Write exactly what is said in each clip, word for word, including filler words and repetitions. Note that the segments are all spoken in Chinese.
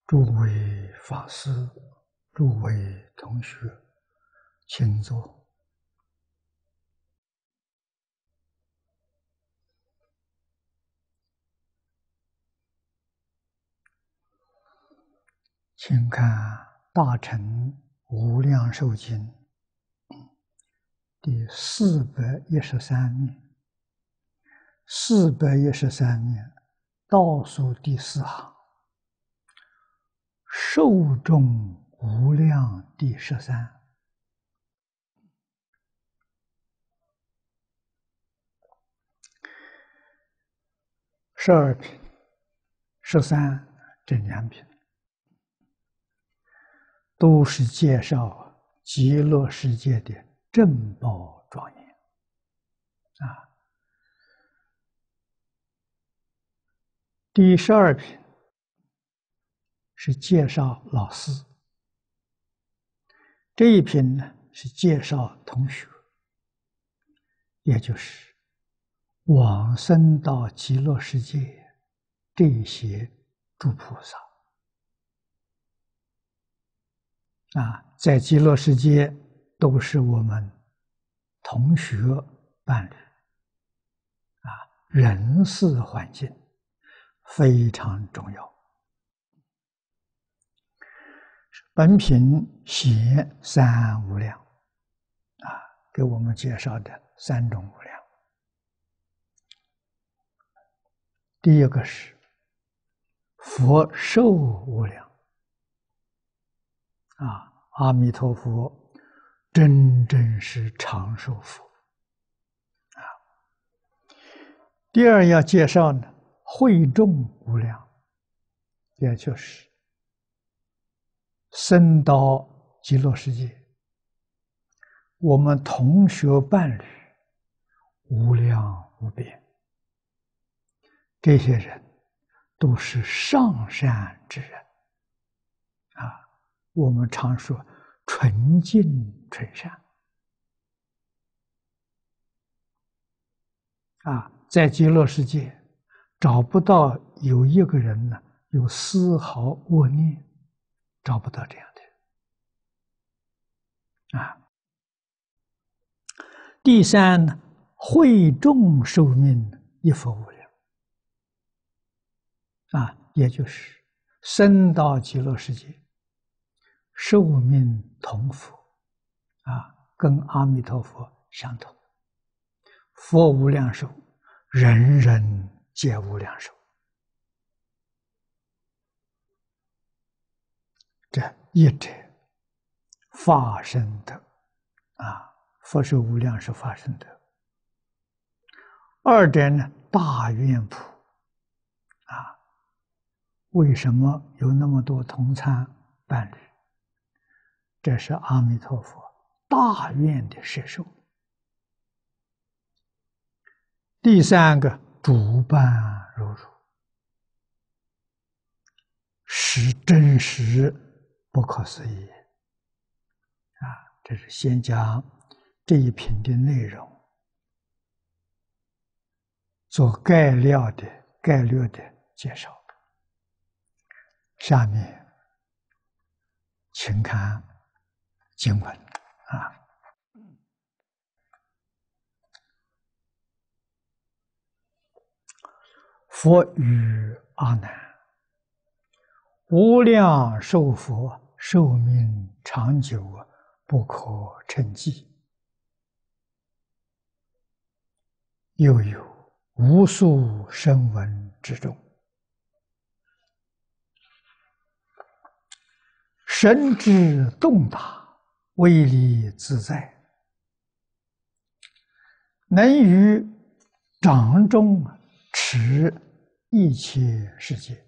诸位法师、诸位同学，请坐。请看《大乘无量寿经》第四百一十三面，四百一十三面倒数第四行，寿终无量第十三。十二品、十三这两品，都是介绍极乐世界的珍宝庄严啊。第十二品是介绍老师，这一品呢是介绍同学，也就是往生到极乐世界这些诸菩萨啊，在极乐世界都是我们同学伴侣啊，人事环境非常重要。本品显三无量啊，给我们介绍的三种无量。第一个是佛寿无量啊，阿弥陀佛真正是长寿佛啊。第二要介绍呢，会众无量，也就是生到极乐世界，我们同学伴侣无量无边，这些人都是上善之人啊。我们常说纯净纯善啊，在极乐世界找不到有一个人呢有丝毫恶念，找不到这样的人啊。第三呢，会众寿命一佛无量啊，也就是生到极乐世界，寿命同佛啊，跟阿弥陀佛相同。佛无量寿，人人皆无量寿。这一者法身德啊，佛是无量寿法身德。二者呢，大愿普啊，为什么有那么多同参伴侣？这是阿弥陀佛大愿的摄受。第三个，主伴如如，是真实不可思议啊！这是先讲这一品的内容，做概料的概略的介绍。下面请看经文啊。佛语阿难：无量寿佛寿命长久，不可称计。又有无数声闻之众，神智洞达，威力自在，能于掌中持一切世界。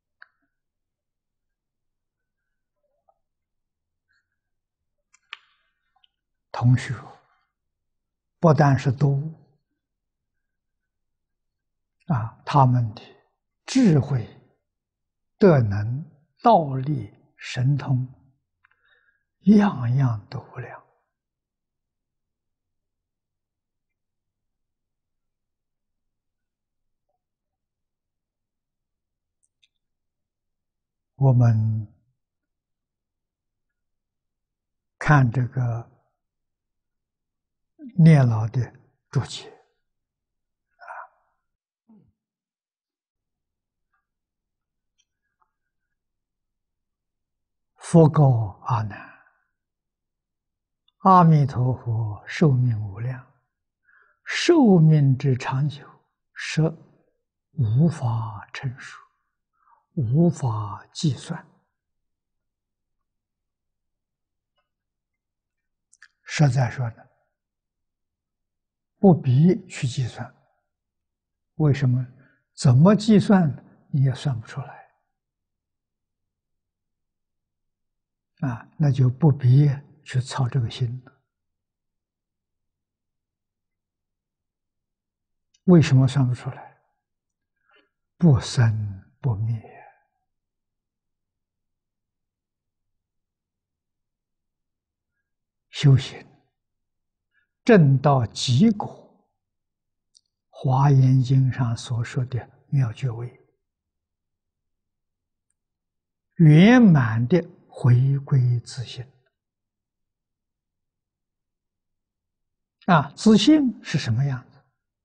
同学不但是多啊，他们的智慧、德能、道力、神通，样样都无量。 我们看这个念老的注解啊，佛告阿难：阿弥陀佛寿命无量，寿命之长久，实无法陈述，无法计算。实在说呢，不必去计算。为什么？怎么计算你也算不出来啊，那就不必去操这个心了。为什么算不出来？不生不灭，修行证到极果，华严经上所说的妙觉位，圆满的回归自性。啊，自性是什么样子？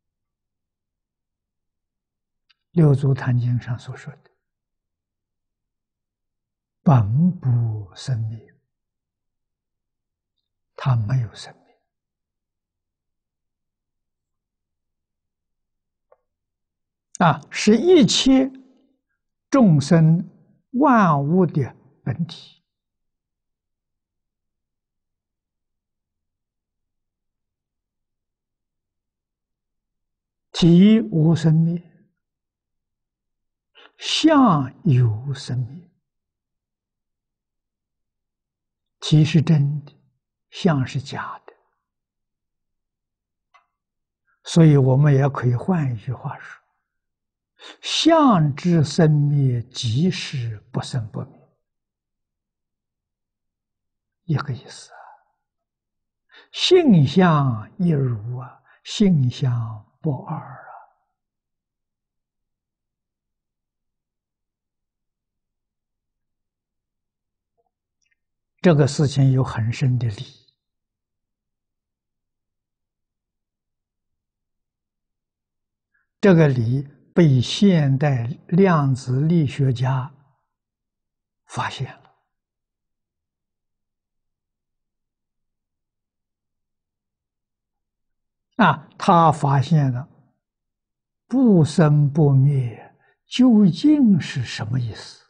六祖坛经上所说的本不生灭，它没有生命啊，是一切众生万物的本体。体无生灭，相有生灭。体是真的，相是假的。所以我们也可以换一句话说：相之生灭，即是不生不灭，一个意思啊。性相一如啊，性相不二啊。这个事情有很深的理。这个理被现代量子力学家发现了。啊，他发现了不生不灭究竟是什么意思？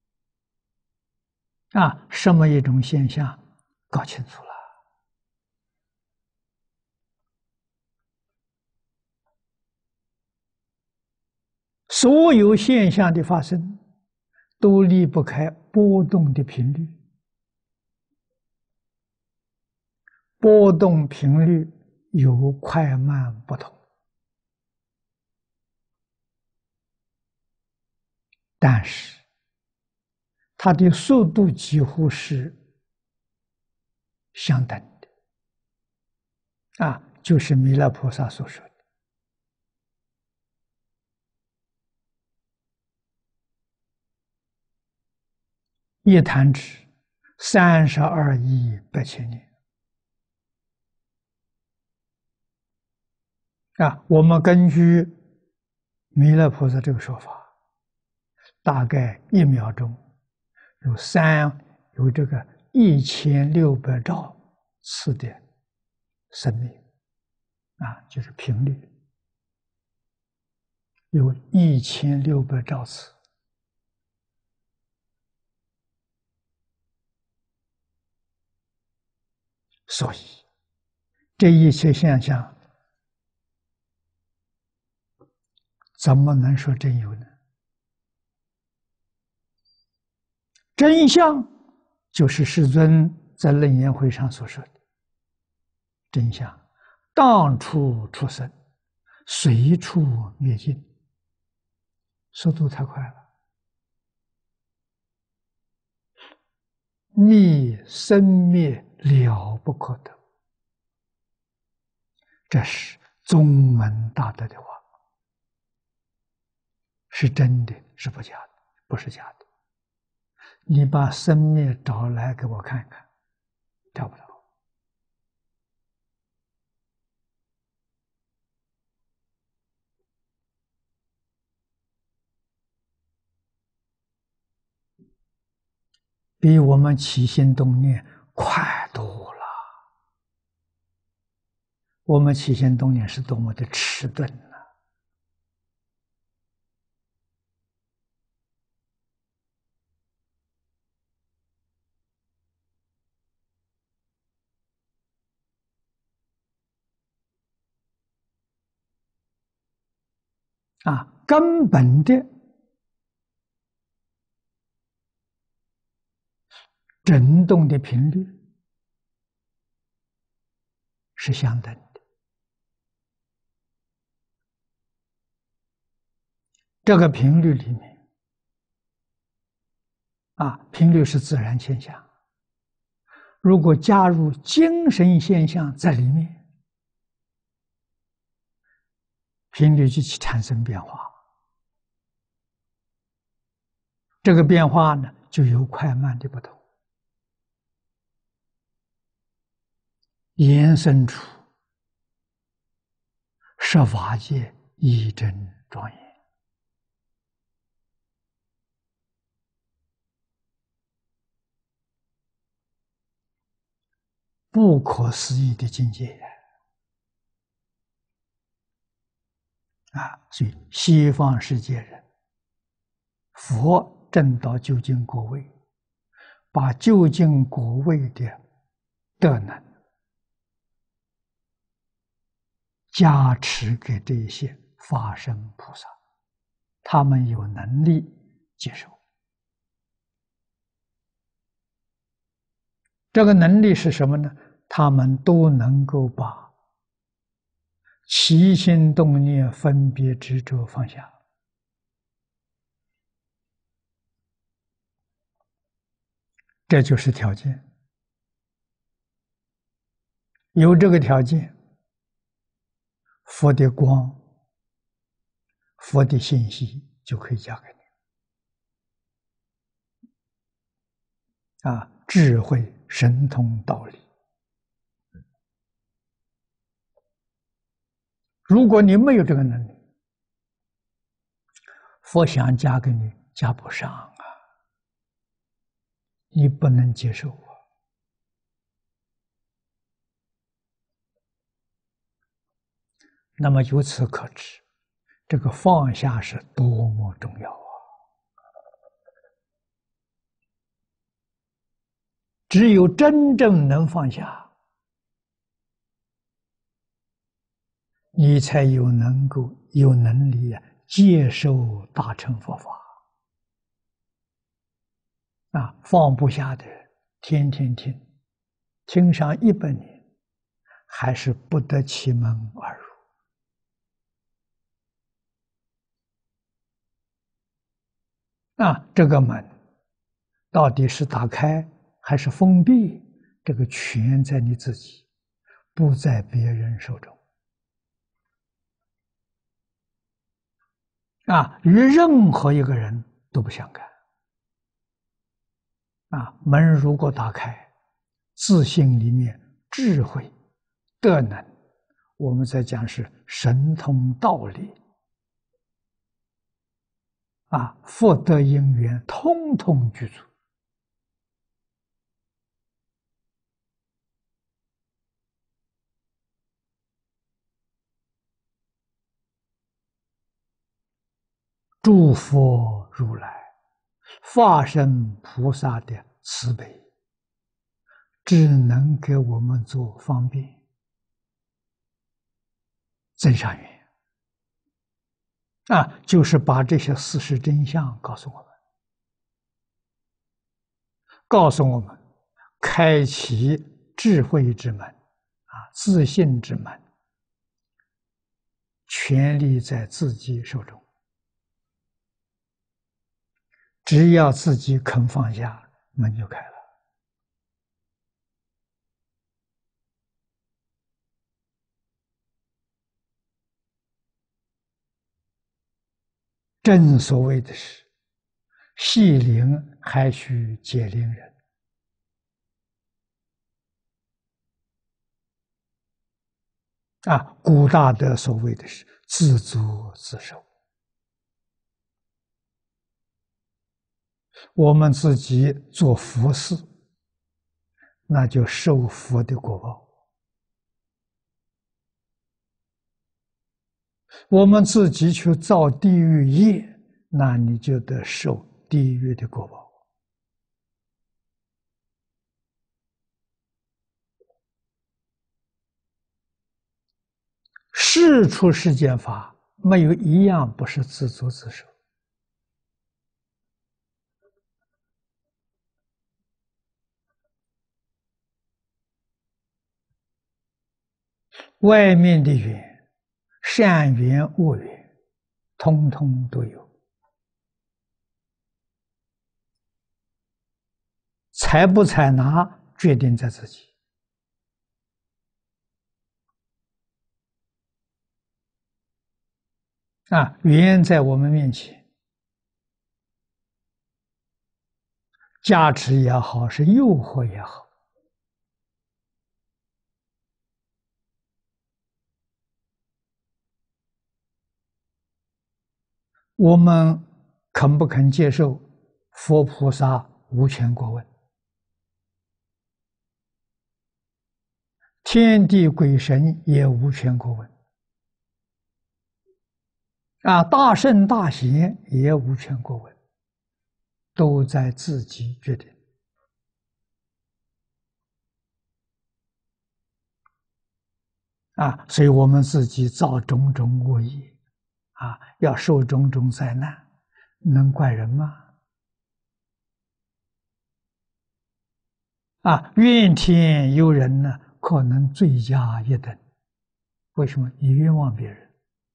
啊，什么一种现象？搞清楚了。所有现象的发生，都离不开波动的频率。波动频率有快慢不同，但是它的速度几乎是相等的。啊，就是弥勒菩萨所说的一弹指三十二亿八千年。啊，我们根据弥勒菩萨这个说法，大概一秒钟有三有这个一千六百兆次的生命，啊，就是频率有一千六百兆次。所以这一切现象怎么能说真有呢？真相就是世尊在楞严会上所说的真相，当处出生，随处灭尽。速度太快了，逆生灭了不可得，这是宗门大德的话，是真的，是不假的，不是假的。 你把生灭找来给我看看，找不到。比我们起心动念快多了。我们起心动念是多么的迟钝呢？啊，根本的振动的频率是相等的。这个频率里面，啊，频率是自然现象。如果加入精神现象在里面，频率就起产生变化。这个变化呢，就有快慢的不同，延伸出十法界一真庄严。不可思议的境界啊！所以西方世界人，佛证到究竟果位，把究竟果位的德能加持给这些法身菩萨，他们有能力接受。这个能力是什么呢？他们都能够把起心动念、分别执着放下。这就是条件。有这个条件，佛的光、佛的信息就可以加给你啊，智慧、神通、道理。如果你没有这个能力，佛想加给你，加不上啊，你不能接受啊。那么由此可知，这个放下是多么重要啊！只有真正能放下，你才有能够有能力啊接受大乘佛法啊！放不下的人，天天听，听上一百年，还是不得其门而入。啊，这个门到底是打开还是封闭？这个权在你自己，不在别人手中。啊，与任何一个人都不相干。啊，门如果打开，自信里面智慧、德能，我们在讲是神通道理。啊，福德因缘通通具足。诸佛如来、法身菩萨的慈悲，只能给我们做方便、增上缘。啊，就是把这些事实真相告诉我们，告诉我们，开启智慧之门，啊，自信之门，权力在自己手中。只要自己肯放下，门就开了。正所谓的是， 系灵还须解灵人。啊，古大德所谓的是自足自受，我们自己做佛事，那就受佛的果报；我们自己去造地狱业，那你就得受地狱的果报。事出世间法，没有一样不是自作自受。外面的缘，善缘恶缘，通通都有。采不采纳，决定在自己。啊，缘在我们面前，加持也好，是诱惑也好，我们肯不肯接受？佛菩萨无权过问，天地鬼神也无权过问，啊，大圣大贤也无权过问，都在自己决定。啊，所以我们自己造种种恶业，啊，要受种种灾难，能怪人吗？啊，怨天尤人呢，可能罪加一等。为什么？你冤枉别人。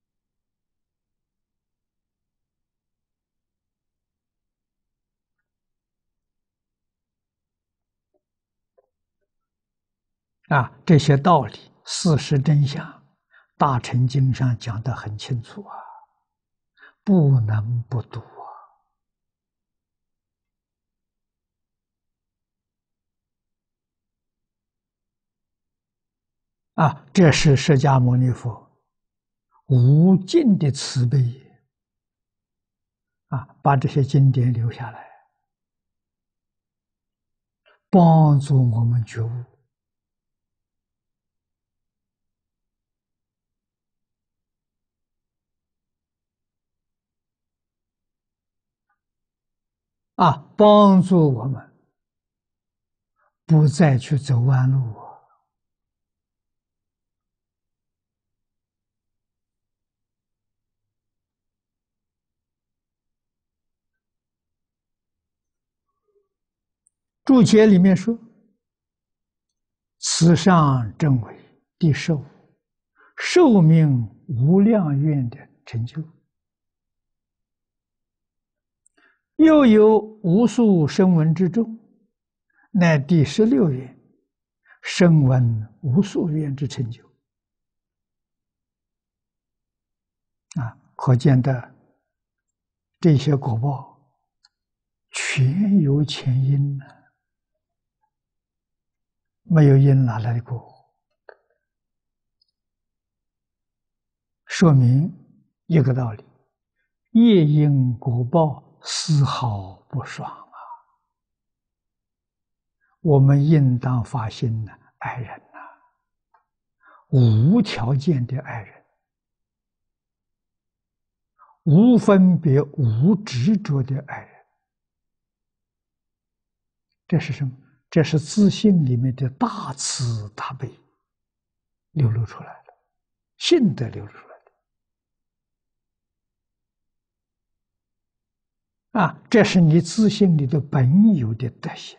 啊，这些道理、事实真相，大乘经上讲得很清楚啊，不能不读啊！啊，这是释迦牟尼佛无尽的慈悲啊，把这些经典留下来，帮助我们觉悟。啊，帮助我们不再去走弯路。注解里面说：“此上正为第十五寿命无量愿的成就，又有无数声闻之众，乃第十六愿声闻无数愿之成就。”啊，可见的这些果报全有前因呢，没有因哪来的果？说明一个道理：业因果报丝毫不爽啊！我们应当发心呢，爱人呐，无条件的爱人，无分别、无执着的爱人。这是什么？这是自信里面的大慈大悲流露出来了，性德流露出来的啊！这是你自信里的本有的德行、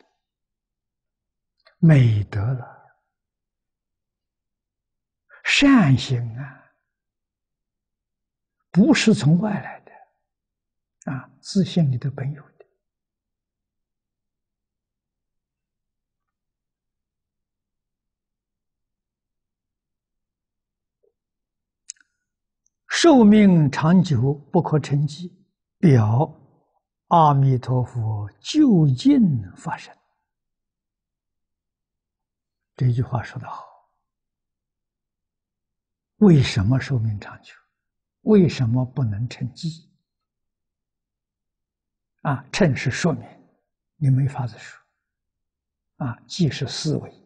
美德了，善行啊，不是从外来的啊，自信里的本有的。寿命长久不可称计，表阿弥陀佛究竟发生。这句话说得好。为什么寿命长久？为什么不能称计？啊，称是说明你没法子说。啊，计是思维。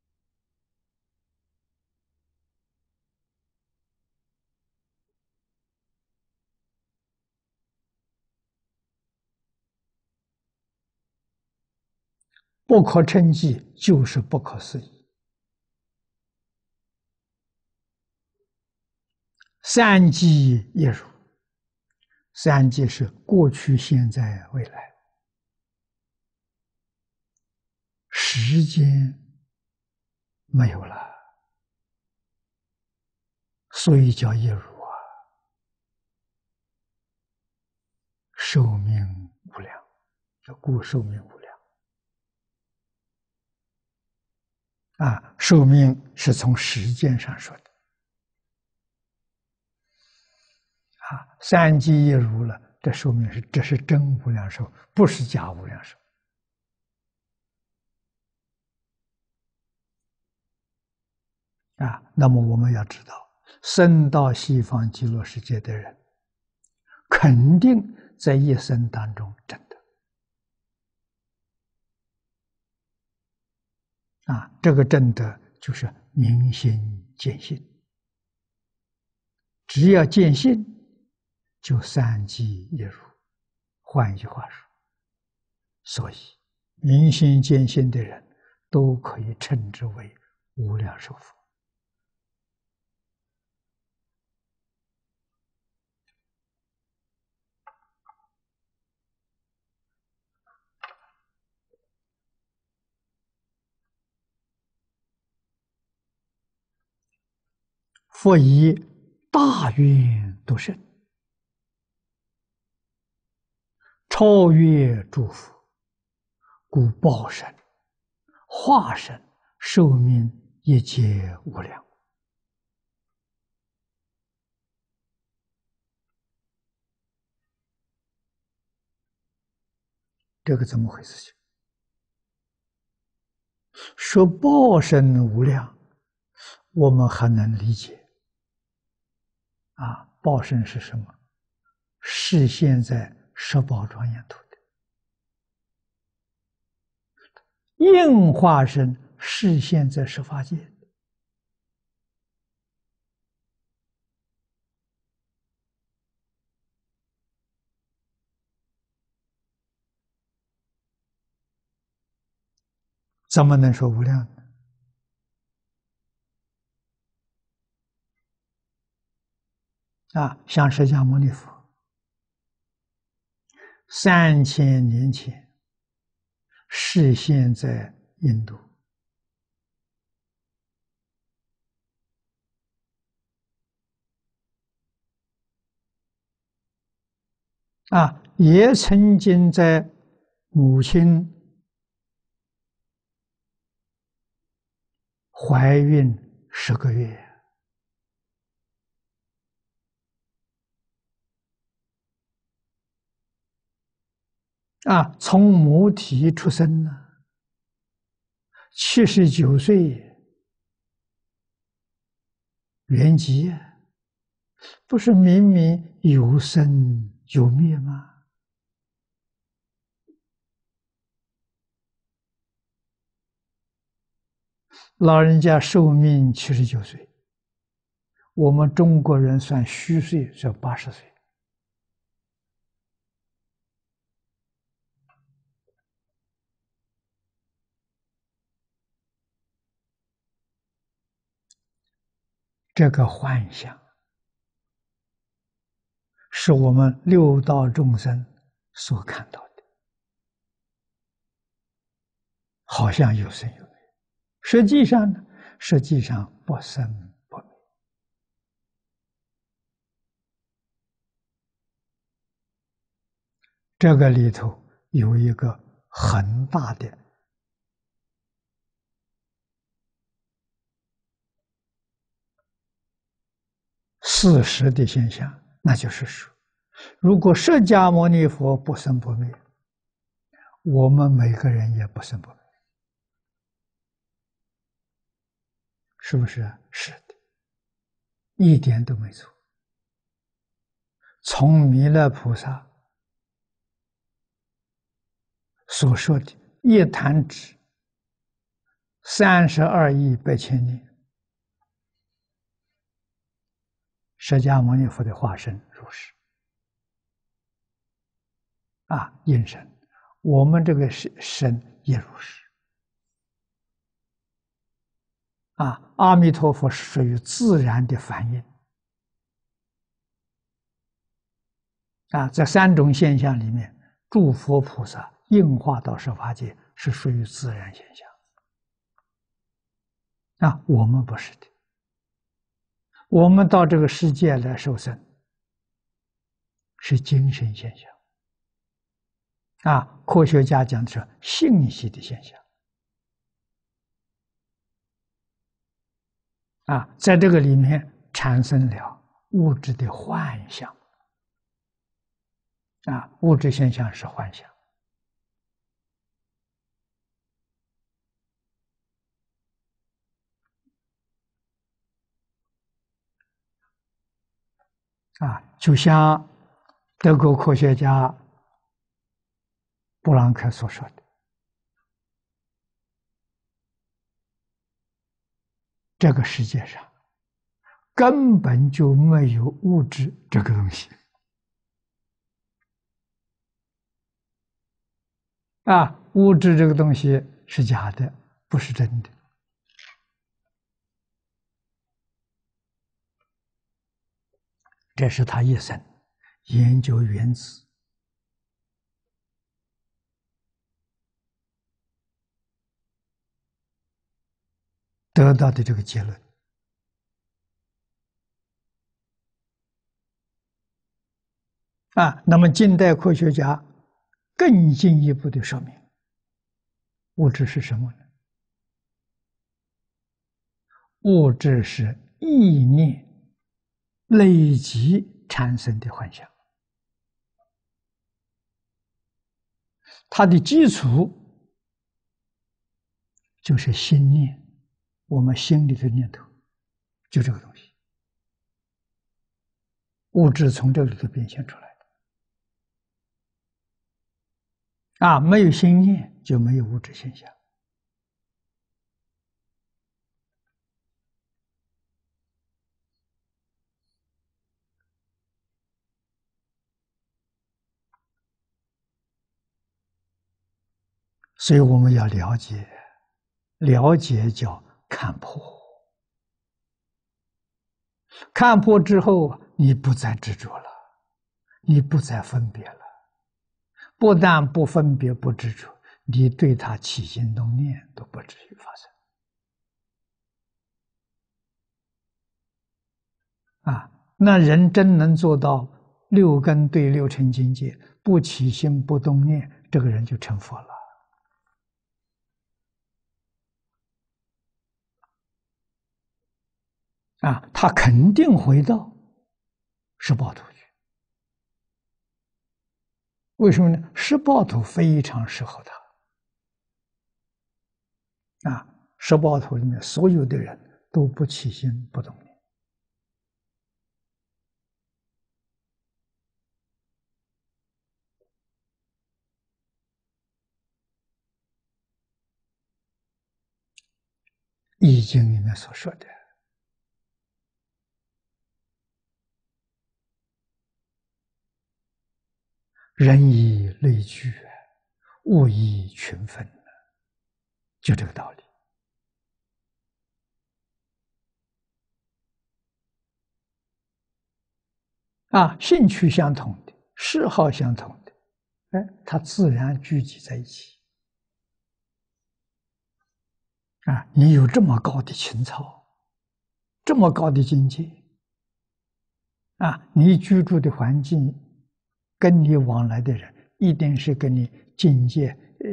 不可称计就是不可思议。三际一如，三际是过去、现在、未来，时间没有了，所以叫一如啊。寿命无量，叫故寿命无量。啊，寿命是从时间上说的。啊，三际一如了，这寿命是这是真无量寿，不是假无量寿。啊，那么我们要知道，生到西方极乐世界的人，肯定在一生当中证得。啊，这个证得就是明心见性，只要见性，就三际一如。换一句话说，所以明心见性的人都可以称之为无量寿佛。佛以大愿度生，超越诸佛，故报身、化身、寿命一切无量。这个怎么回事情？说报身无量，我们还能理解。啊，报身是什么？是现在十宝庄严图的。应化身是现在十法界。怎么能说无量呢？啊，像释迦牟尼佛，三千年前示现在印度，啊，也曾经在母亲怀孕十个月。啊，从母体出生呢，七十九岁圆寂，不是明明有生有灭吗？老人家寿命七十九岁，我们中国人算虚岁是八十岁。这个幻象是我们六道众生所看到的，好像有生有灭，实际上呢，实际上不生不灭。这个里头有一个很大的事实的现象，那就是说， 如果释迦牟尼佛不生不灭，我们每个人也不生不灭，是不是啊？是的，一点都没错。从弥勒菩萨所说的一弹指三十二亿八千年，释迦牟尼佛的化身如是啊，应身，我们这个身也如是啊。阿弥陀佛是属于自然的反应啊，这三种现象里面，诸佛菩萨应化到十法界是属于自然现象啊，我们不是的。我们到这个世界来受生，是精神现象啊。科学家讲的是信息的现象啊，在这个里面产生了物质的幻象啊，物质现象是幻象啊，就像德国科学家布朗克所说的，这个世界上根本就没有物质这个东西啊，物质这个东西是假的，不是真的。这是他一生研究原子得到的这个结论啊。那么近代科学家更进一步的说明，物质是什么呢？物质是意念累积产生的幻象，它的基础就是心念，我们心里的念头，就这个东西。物质从这里头变现出来的啊，没有心念就没有物质现象。所以我们要了解，了解叫看破，看破之后，你不再执着了，你不再分别了，不但不分别不执着，你对它起心动念都不至于发生啊。那人真能做到六根对六尘境界，不起心不动念，这个人就成佛了。啊，他肯定回到十报土去。为什么呢？十报土非常适合他。啊，十报土里面所有的人都不起心不动念，《易经》里面所说的“人以类聚，物以群分”，就这个道理。啊，兴趣相同的，嗜好相同的，哎，它自然聚集在一起。啊，你有这么高的情操，这么高的境界，啊，你居住的环境，跟你往来的人，一定是跟你境界呃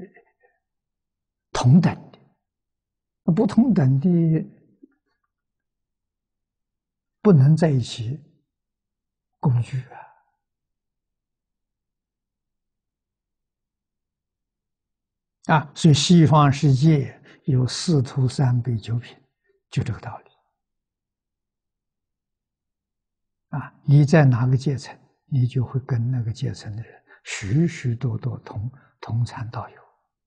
同等的，不同等的不能在一起共居啊。 啊，所以西方世界有四徒三辈九品，就这个道理。啊，你在哪个阶层，你就会跟那个阶层的人许许多多同同参道友。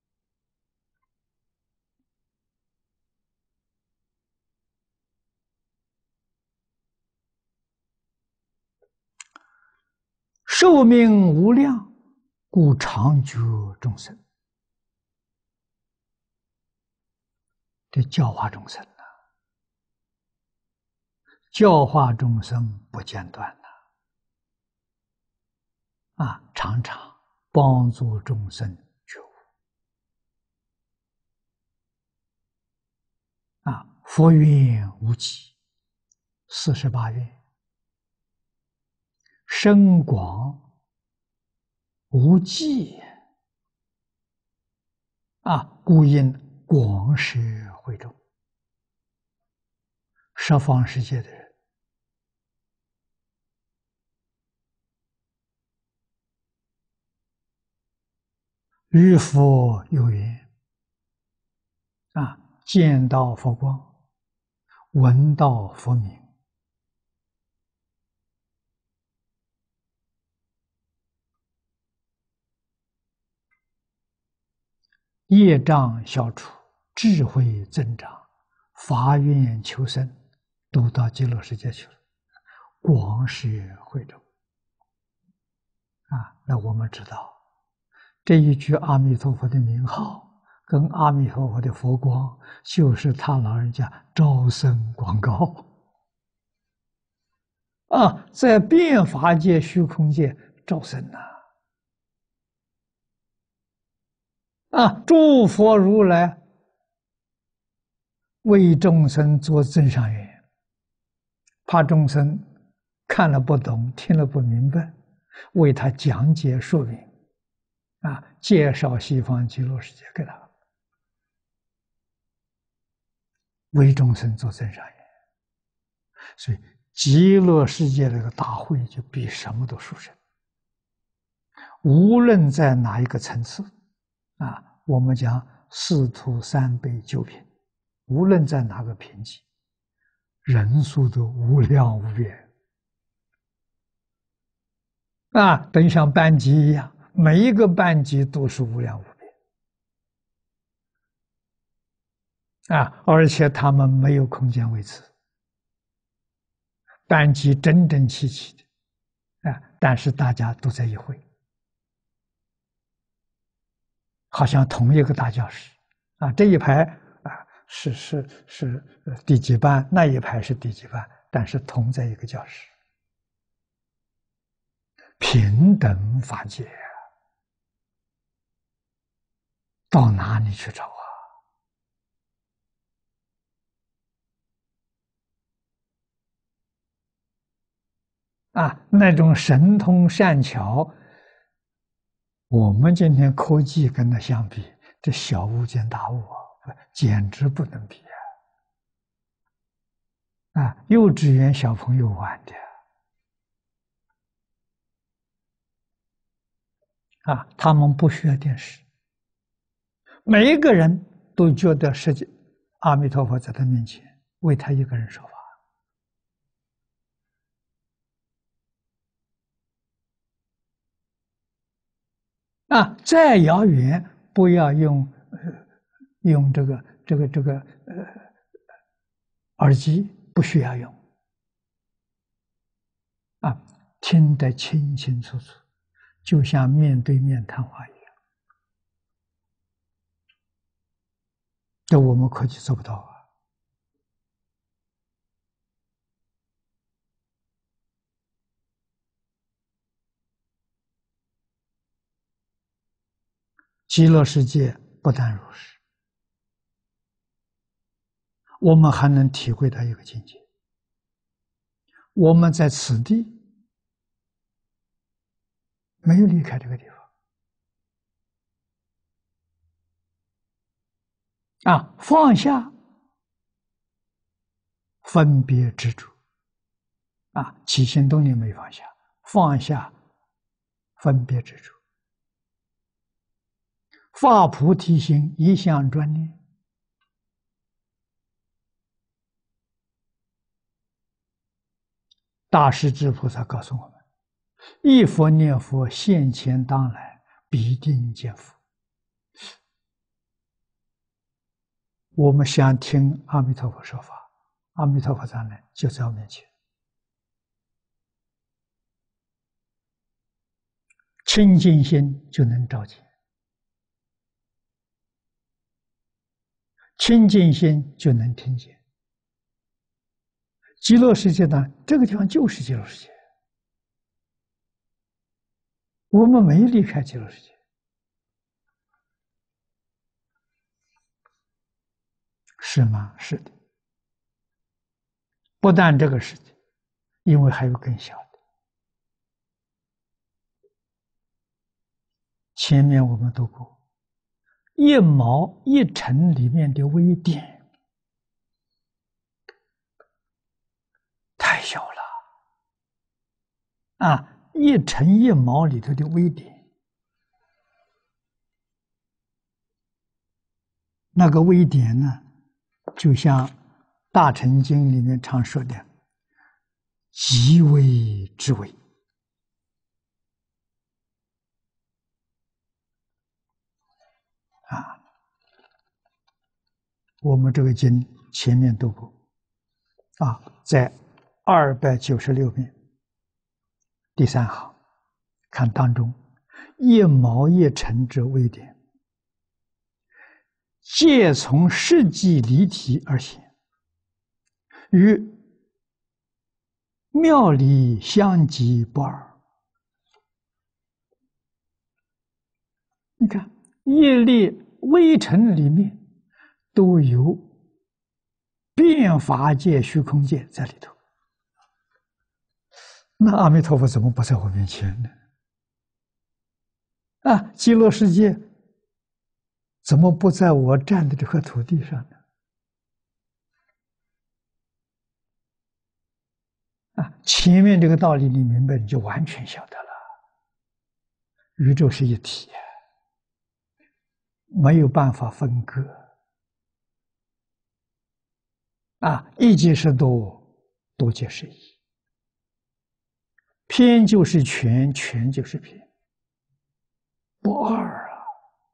寿命无量，故常觉众生。这教化众生呢、啊，教化众生不间断的、啊，啊，常常帮助众生觉悟。啊，佛愿无极，四十八愿，深广无际。啊，故应广施惠众。十方世界的人，与佛有缘，啊，见到佛光，闻到佛名，业障消除，智慧增长，发愿求生，都到极乐世界去了，广施惠众。啊，那我们知道这一句阿弥陀佛的名号跟阿弥陀佛的佛光，就是他老人家招生广告啊，在变法界、虚空界招生呐。啊，诸佛如来为众生做增上缘，怕众生看了不懂，听了不明白，为他讲解说明，啊，介绍西方极乐世界给他，为众生做增上缘。所以极乐世界这个大会就比什么都殊胜，无论在哪一个层次，啊，我们讲四徒三辈九品，无论在哪个品级，人数都无量无边。啊，等像班级一样，每一个班级都是无量无边。啊，而且他们没有空间维持，班级整整齐齐的，啊，但是大家都在一会，好像同一个大教室，啊，这一排啊是是是第几班，那一排是第几班，但是同在一个教室，平等法界，到哪里去找啊？啊，那种神通善巧，我们今天科技跟它相比，这小巫见大巫啊，简直不能比啊！啊，幼稚园小朋友玩的啊，他们不需要电视，每一个人都觉得世界阿弥陀佛在他面前为他一个人说法。啊，再遥远不要用呃用这个这个这个呃耳机，不需要用啊，听得清清楚楚，就像面对面谈话一样。这我们科技做不到啊。极乐世界不但如是，我们还能体会到一个境界。我们在此地没有离开这个地方啊，放下分别执着啊，起心动念没放下，放下分别执着， 发菩提心，一向专念。大势至菩萨告诉我们：一佛念佛，现前当来，必定见佛。我们想听阿弥陀佛说法，阿弥陀佛上来就在我面前。清净心就能照见，清净心就能听见。极乐世界呢，这个地方就是极乐世界，我们没离开极乐世界。是吗？是的。不但这个世界，因为还有更小的。前面我们读过，一毛一尘里面的微点太小了啊！一尘一毛里头的微点，那个微点呢，就像《大乘经》里面常说的“极微之微”。啊，我们这个经前面读过，啊，在二百九十六遍第三行，看当中一毛一尘之微点，皆从实际离体而显，与妙理相即不二。你看，一粒微尘里面都有变法界、虚空界在里头，那阿弥陀佛怎么不在我面前呢？啊，极乐世界怎么不在我站的这块土地上呢？啊，前面这个道理你明白，你就完全晓得了。宇宙是一体，没有办法分割。啊，一即是多，多即是一，偏就是全，全就是偏，不二啊！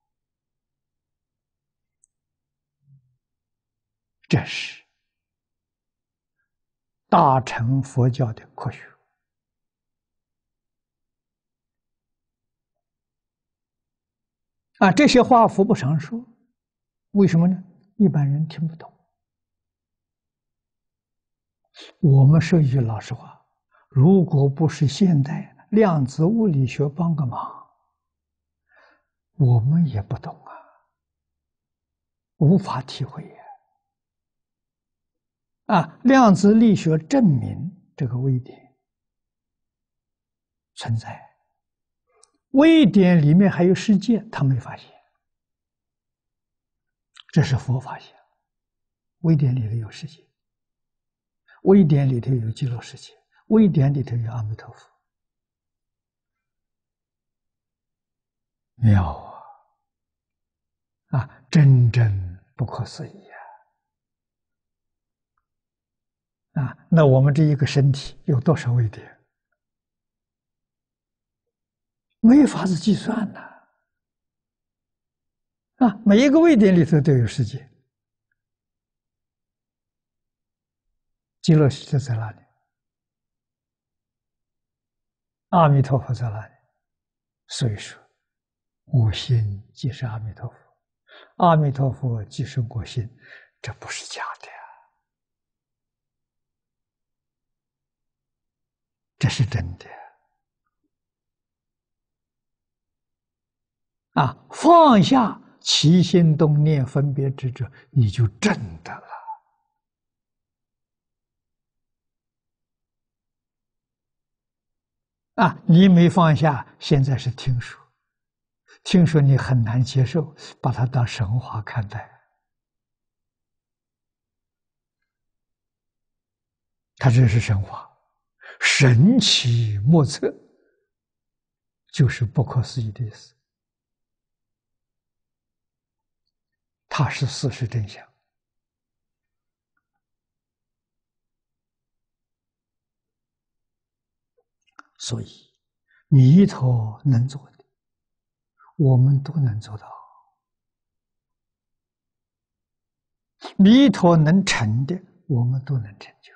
这是大乘佛教的科学。啊，这些话佛不常说，为什么呢？一般人听不懂。我们说一句老实话，如果不是现代量子物理学帮个忙，我们也不懂啊，无法体会呀。啊，量子力学证明这个微点存在，微点里面还有世界，他没发现，这是佛发现。微点里头有世界，微点里头有极乐世界，微点里头有阿弥陀佛，妙啊！啊，真正不可思议啊！啊，那我们这一个身体有多少微点？没法子计算呐！啊，每一个微点里头都有世界。极乐世界在哪里？阿弥陀佛在哪里？所以说，我心即是阿弥陀佛，阿弥陀佛即是我心，这不是假的呀，这是真的啊！放下起心动念分别执着，你就真的了。啊，你没放下，现在是听说，听说你很难接受，把它当神话看待，它这是神话，神奇莫测，就是不可思议的意思。 它是事实真相。所以，弥陀能做的，我们都能做到；弥陀能成的，我们都能成就。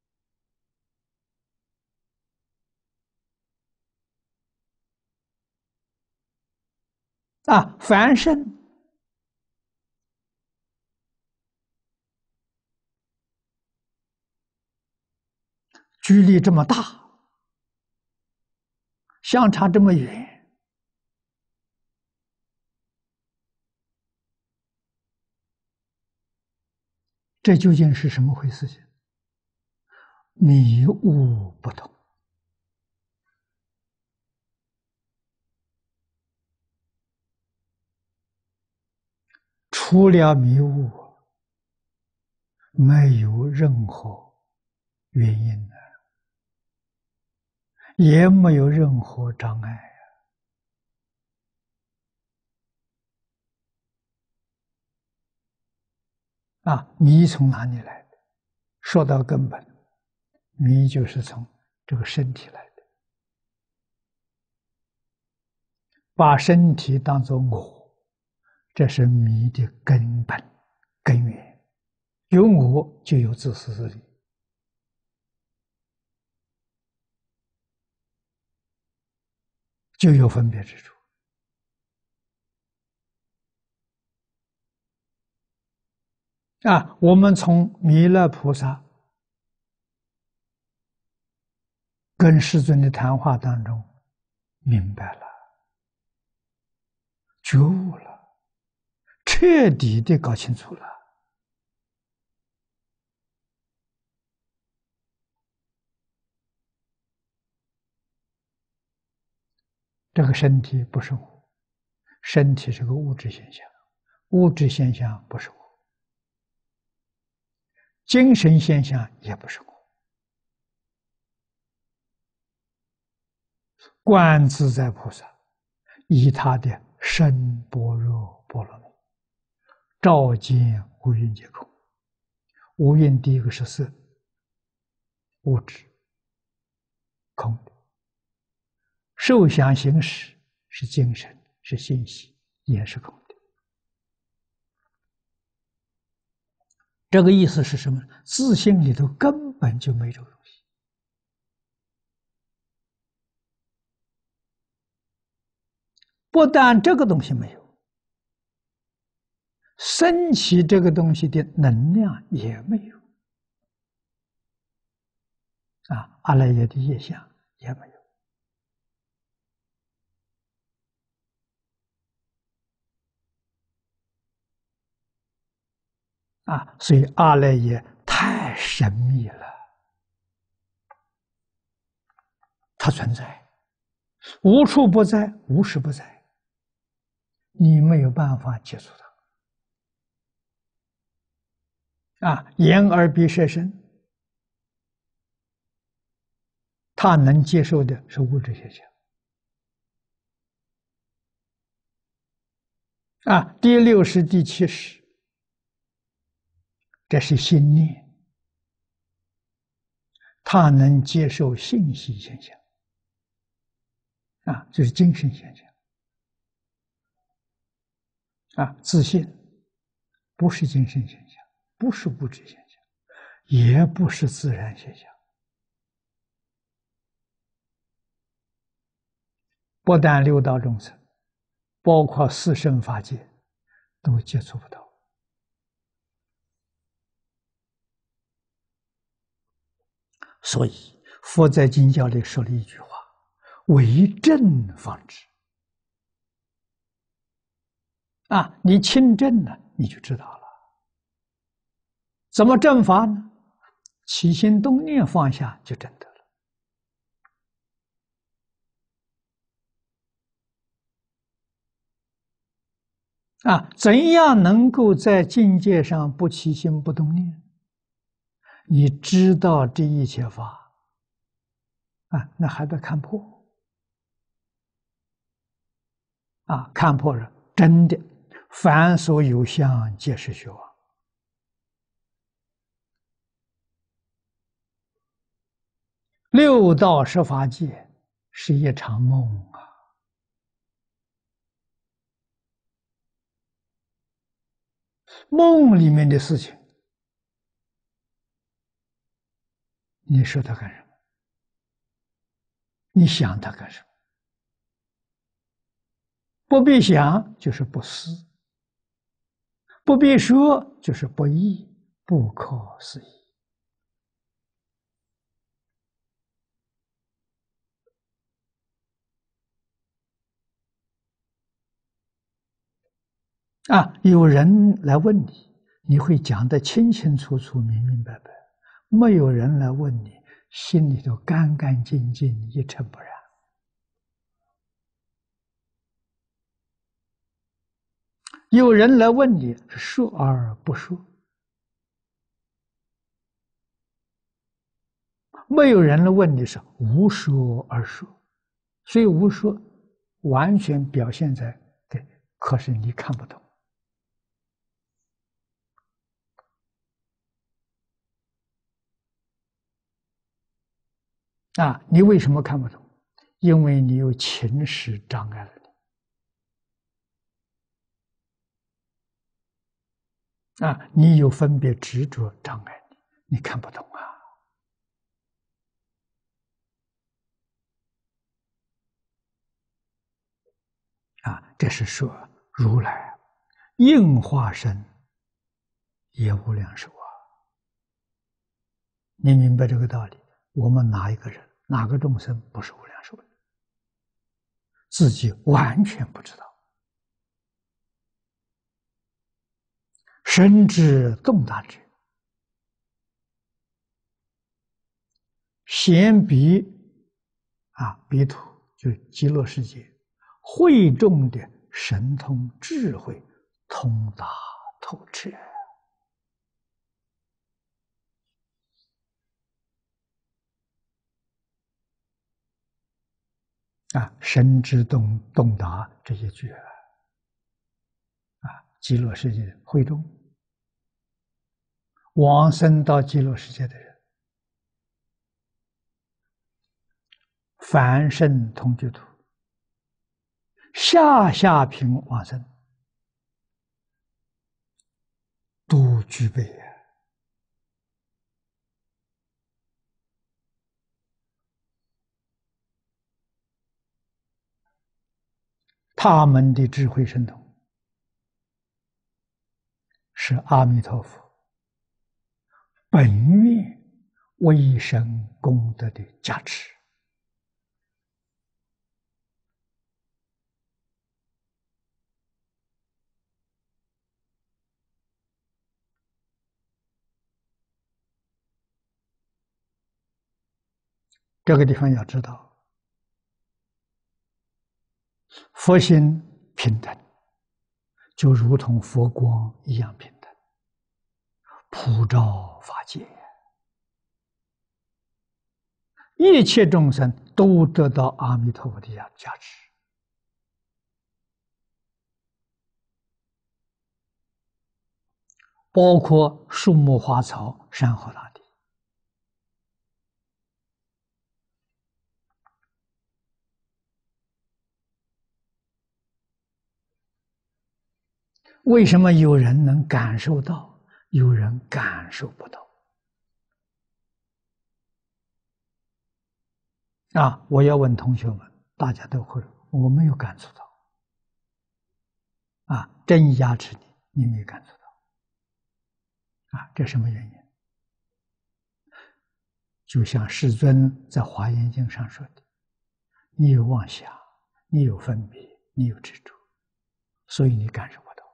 啊，凡圣距离这么大，相差这么远，这究竟是什么回事情？迷悟不同。除了迷雾，没有任何原因的，也没有任何障碍啊！迷从哪里来的？说到根本，迷就是从这个身体来的，把身体当作我，这是迷的根本根源。有我，就有自私自利。就有分别之处啊！我们从弥勒菩萨跟世尊的谈话当中明白了，觉悟了，彻底的搞清楚了。这个身体不是我，身体是个物质现象，物质现象不是我，精神现象也不是我。观自在菩萨以他的身般若波罗蜜，照见五蕴皆空。五蕴第一个是色，物质，空的；受想行识是精神，是信息，也是空的。这个意思是什么？自信里头根本就没这个东西。不但这个东西没有，升起这个东西的能量也没有。啊，阿赖耶的业相也没有。啊，所以阿赖耶太神秘了，它存在，无处不在，无时不在，你没有办法接触它。啊，眼耳鼻舌身，它能接受的是物质现象。啊，第六识、第七识，这是心念，它能接受信息现象。啊，就是精神现象。啊，自信不是精神现象，不是物质现象，也不是自然现象。不但六道众生，包括四圣法界，都接触不到。所以佛在经教里说了一句话：“为正方知。”啊，你亲证了，你就知道了。怎么正法呢？起心动念放下就证得了。啊，怎样能够在境界上不起心不动念？你知道这一切法，啊，那还得看破。啊，看破了，真的凡所有相，皆是虚妄。六道十法界是一场梦啊！梦里面的事情，你说它干什么？你想它干什么？不必想就是不思，不必说就是不义，不可思议。啊，有人来问你，你会讲得清清楚楚、明明白白；没有人来问你，心里头干干净净、一尘不染。有人来问你，说而不说；没有人来问你，是无说而说。所以无说完全表现在对，可是你看不懂。啊，你为什么看不懂？因为你有情识障碍了你。啊，你有分别执着障碍你，你看不懂啊。啊，这是说如来应化身也无量寿啊。你明白这个道理？我们哪一个人，哪个众生不是无量寿的？自己完全不知道。深知重大者，贤彼啊，彼土就是极乐世界，会众的神通智慧通达透彻啊，深知洞洞达这一句啊，极乐世界会众往生到极乐世界的人，凡圣同居土，下下品往生都具备啊。他们的智慧神通是阿弥陀佛本愿威神功德的加持。这个地方要知道，佛心平等，就如同佛光一样平等，普照法界，一切众生都得到阿弥陀佛的加持。包括树木花草、山河大地。为什么有人能感受到，有人感受不到？啊，我要问同学们，大家都会，我没有感触到。啊，真加持你，你没有感触到。啊，这什么原因？就像世尊在《华严经》上说的：“你有妄想，你有分别，你有执着，所以你感受不到。”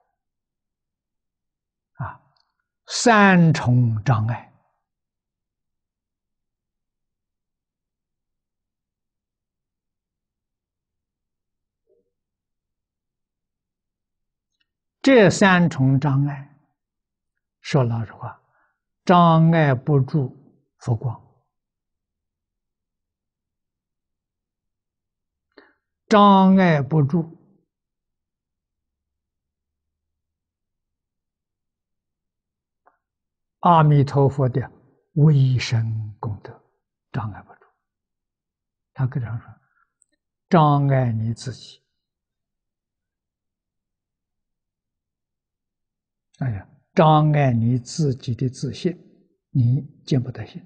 啊，三重障碍。这三重障碍，说老实话，障碍不住佛光，障碍不住阿弥陀佛的威神功德障碍不住。他跟常说，障碍你自己。哎呀，障碍你自己的自信，你见不得心。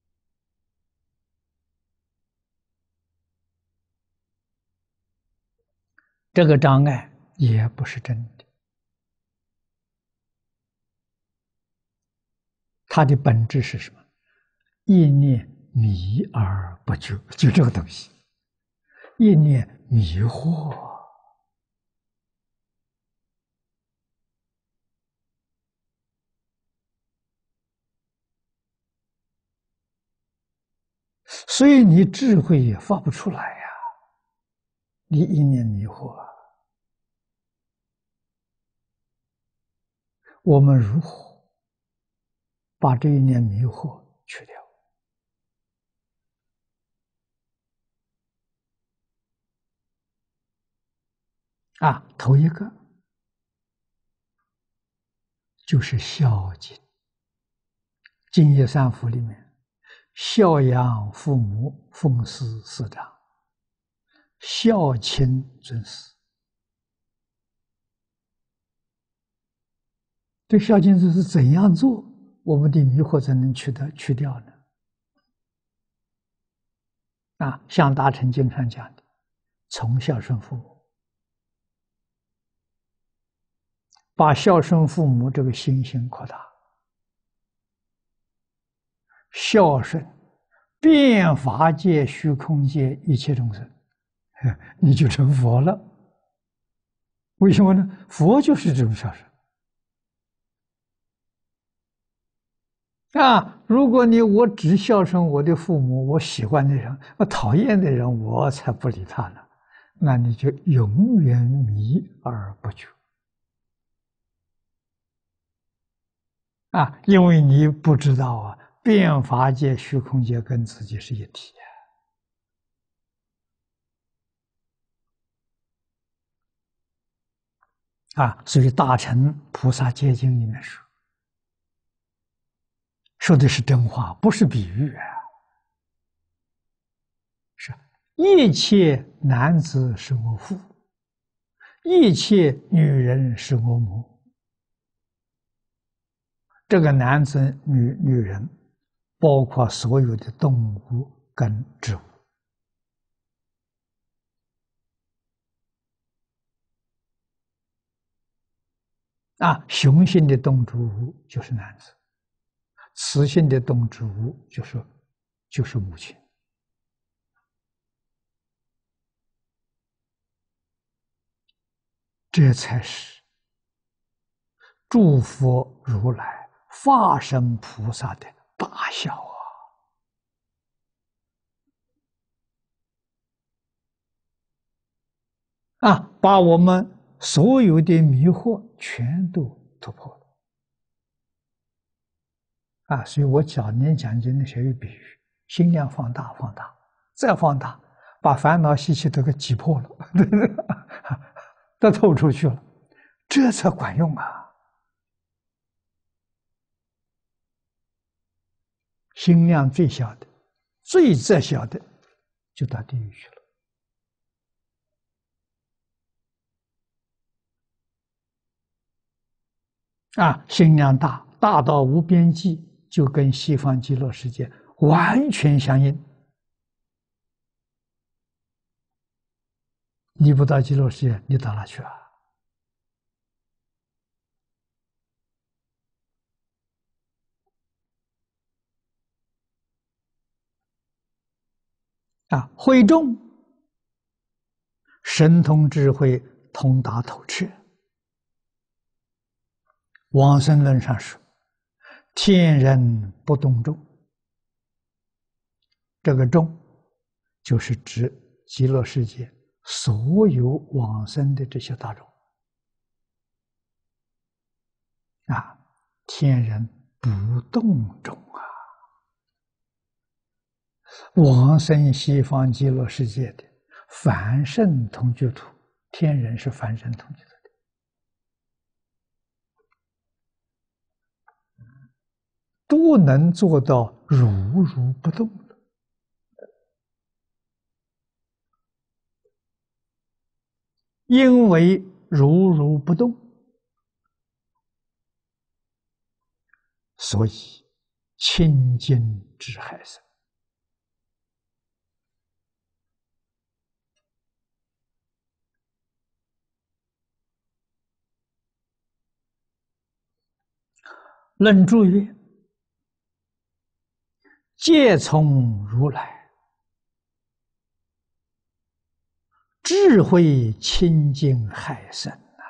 这个障碍也不是真的，它的本质是什么？一念迷而不觉，就这个东西，一念迷惑。所以你智慧也发不出来呀，你一念迷惑啊。我们如何把这一念迷惑去掉？啊，头一个就是孝敬。敬业三福里面，孝养父母，奉事师长，孝亲尊师。这孝敬尊师怎样做，我们的迷惑才能去的去掉呢？啊，像大乘经上讲的，从孝顺父母，把孝顺父母这个心性扩大，孝顺遍法界、虚空界一切众生，你就成佛了。为什么呢？佛就是这种孝顺。啊，如果你我只孝顺我的父母，我喜欢的人，我讨厌的人，我才不理他呢，那你就永远迷而不觉。啊，因为你不知道啊，遍法界、虚空界跟自己是一体啊。啊，所以大乘菩萨戒经里面说，说的是真话，不是比喻啊。是一切男子是我父，一切女人是我母。这个男子、女女人，包括所有的动物跟植物。啊，雄性的动植物就是男子，雌性的动植物就是就是母亲。这才是诸佛如来、化身菩萨的大孝啊！啊，把我们所有的迷惑全都突破了。啊，所以我早年讲经的时候有比喻，心量放大，放大，再放大，把烦恼习气都给击破了，都透出去了，这才管用啊！心量最小的、最窄小的，就到地狱去了。啊，心量大，大到无边际，就跟西方极乐世界完全相应。你不到极乐世界，你到哪去啊？啊，会众神通智慧通达透彻。往生论上说：“天人不动众。”这个众就是指极乐世界所有往生的这些大众啊，天人不动众啊。往生西方极乐世界的凡圣同居土，天人是凡圣同居土的。 都能做到如如不动了。因为如如不动，所以清净之海生。论注曰：皆从如来智慧清净海生啊！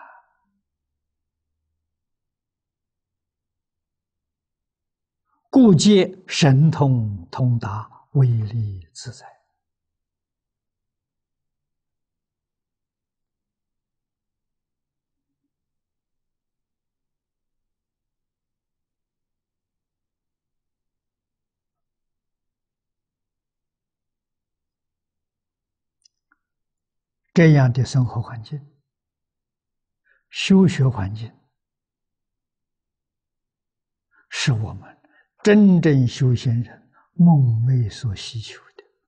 故皆神通通达，威力自在。这样的生活环境、修学环境，是我们真正修行人梦寐所希求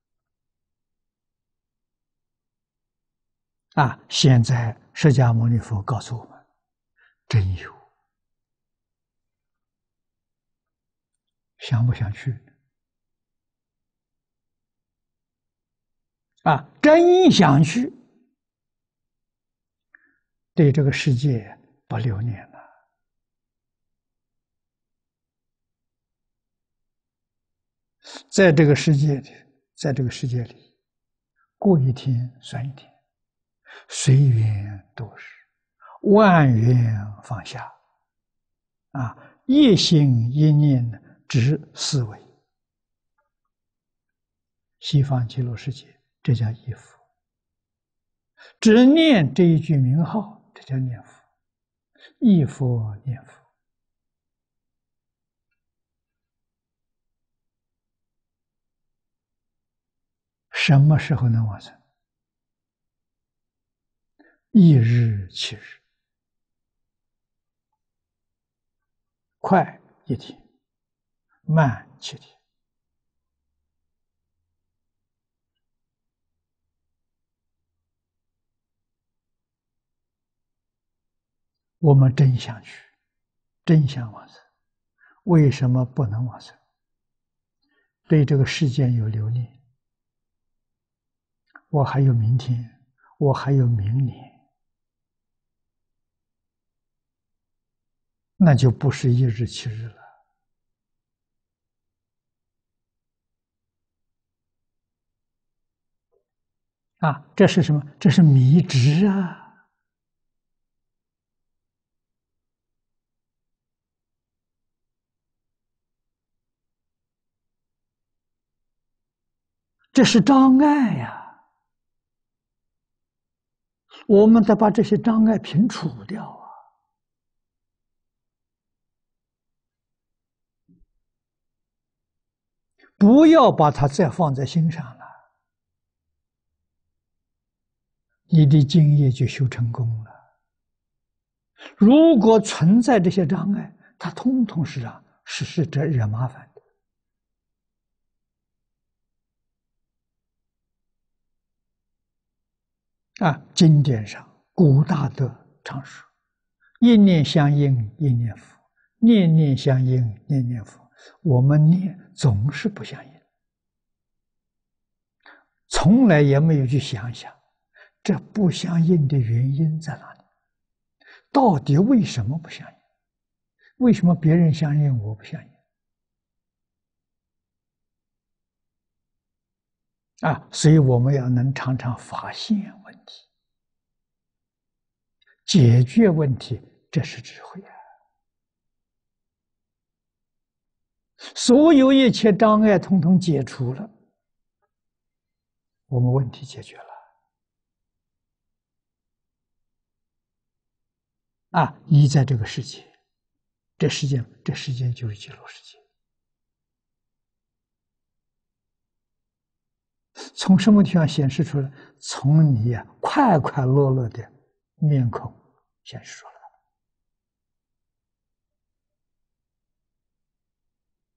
的。啊！现在释迦牟尼佛告诉我们，真有。想不想去？啊，真想去，对这个世界不留恋了。在这个世界里，在这个世界里，过一天算一天，随缘度日，万缘放下。啊，一心一念执思维，西方极乐世界，这叫一佛；只念这一句名号，这叫念佛。一佛念佛，什么时候能往生？一日七日，快一天，慢七天。我们真想去，真想往生，为什么不能往生？对这个世界有留恋，我还有明天，我还有明年，那就不是一日七日了。啊，这是什么？这是迷执啊！这是障碍呀！我们得把这些障碍平除掉啊！不要把它再放在心上了，你的境业就修成功了。如果存在这些障碍，它通通是让是是这惹麻烦的。啊，经典上古大德常说：“一念相应，一念佛；念念相应，念念佛。”我们念总是不相应，从来也没有去想想，这不相应的原因在哪里？到底为什么不相应？为什么别人相应，我不相应？啊，所以我们要能常常发现问题，解决问题，这是智慧啊！所有一切障碍统统解除了，我们问题解决了。啊，一在这个世界，这世界，这世界就是极乐世界。从什么地方显示出来？从你啊快快乐乐的面孔显示出来。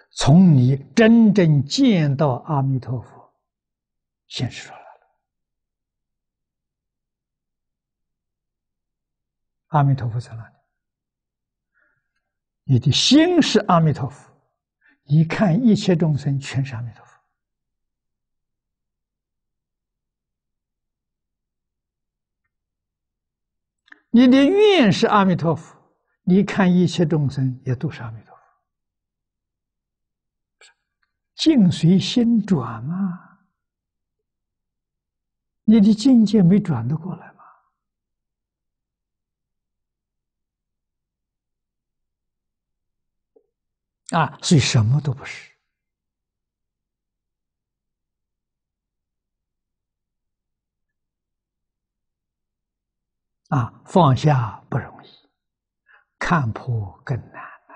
从你真正见到阿弥陀佛显示出来了。阿弥陀佛在哪里？你的心是阿弥陀佛，一看一切众生全是阿弥陀佛。你的愿是阿弥陀佛，你看一切众生也都是阿弥陀佛。境随心转嘛，你的境界没转得过来吗？啊，所以什么都不是。啊，放下不容易，看破更难了。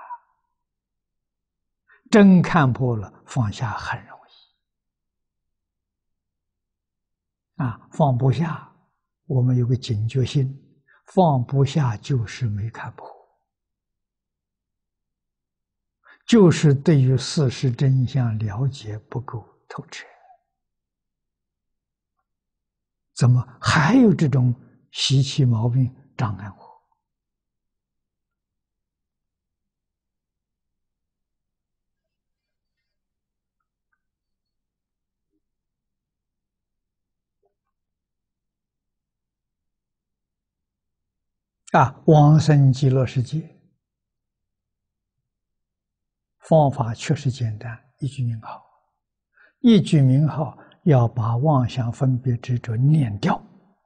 真看破了，放下很容易。啊，放不下，我们有个警觉心，放不下就是没看破，就是对于事实真相了解不够透彻。怎么还有这种习气毛病障碍我？啊，往生极乐世界方法确实简单，一句名号，一句名号要把妄想分别执着念掉。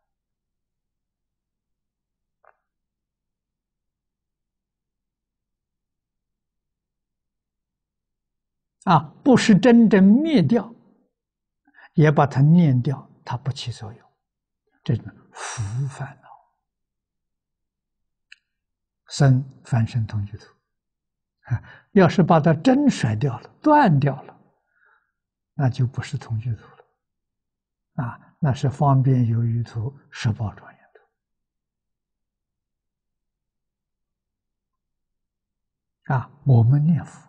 啊，不是真正灭掉，也把它念掉，它不起作用，这种福烦恼，生翻身同居土。啊，要是把它真甩掉了、断掉了，那就不是同居土了，啊，那是方便有余土、十报庄严土。啊，我们念佛，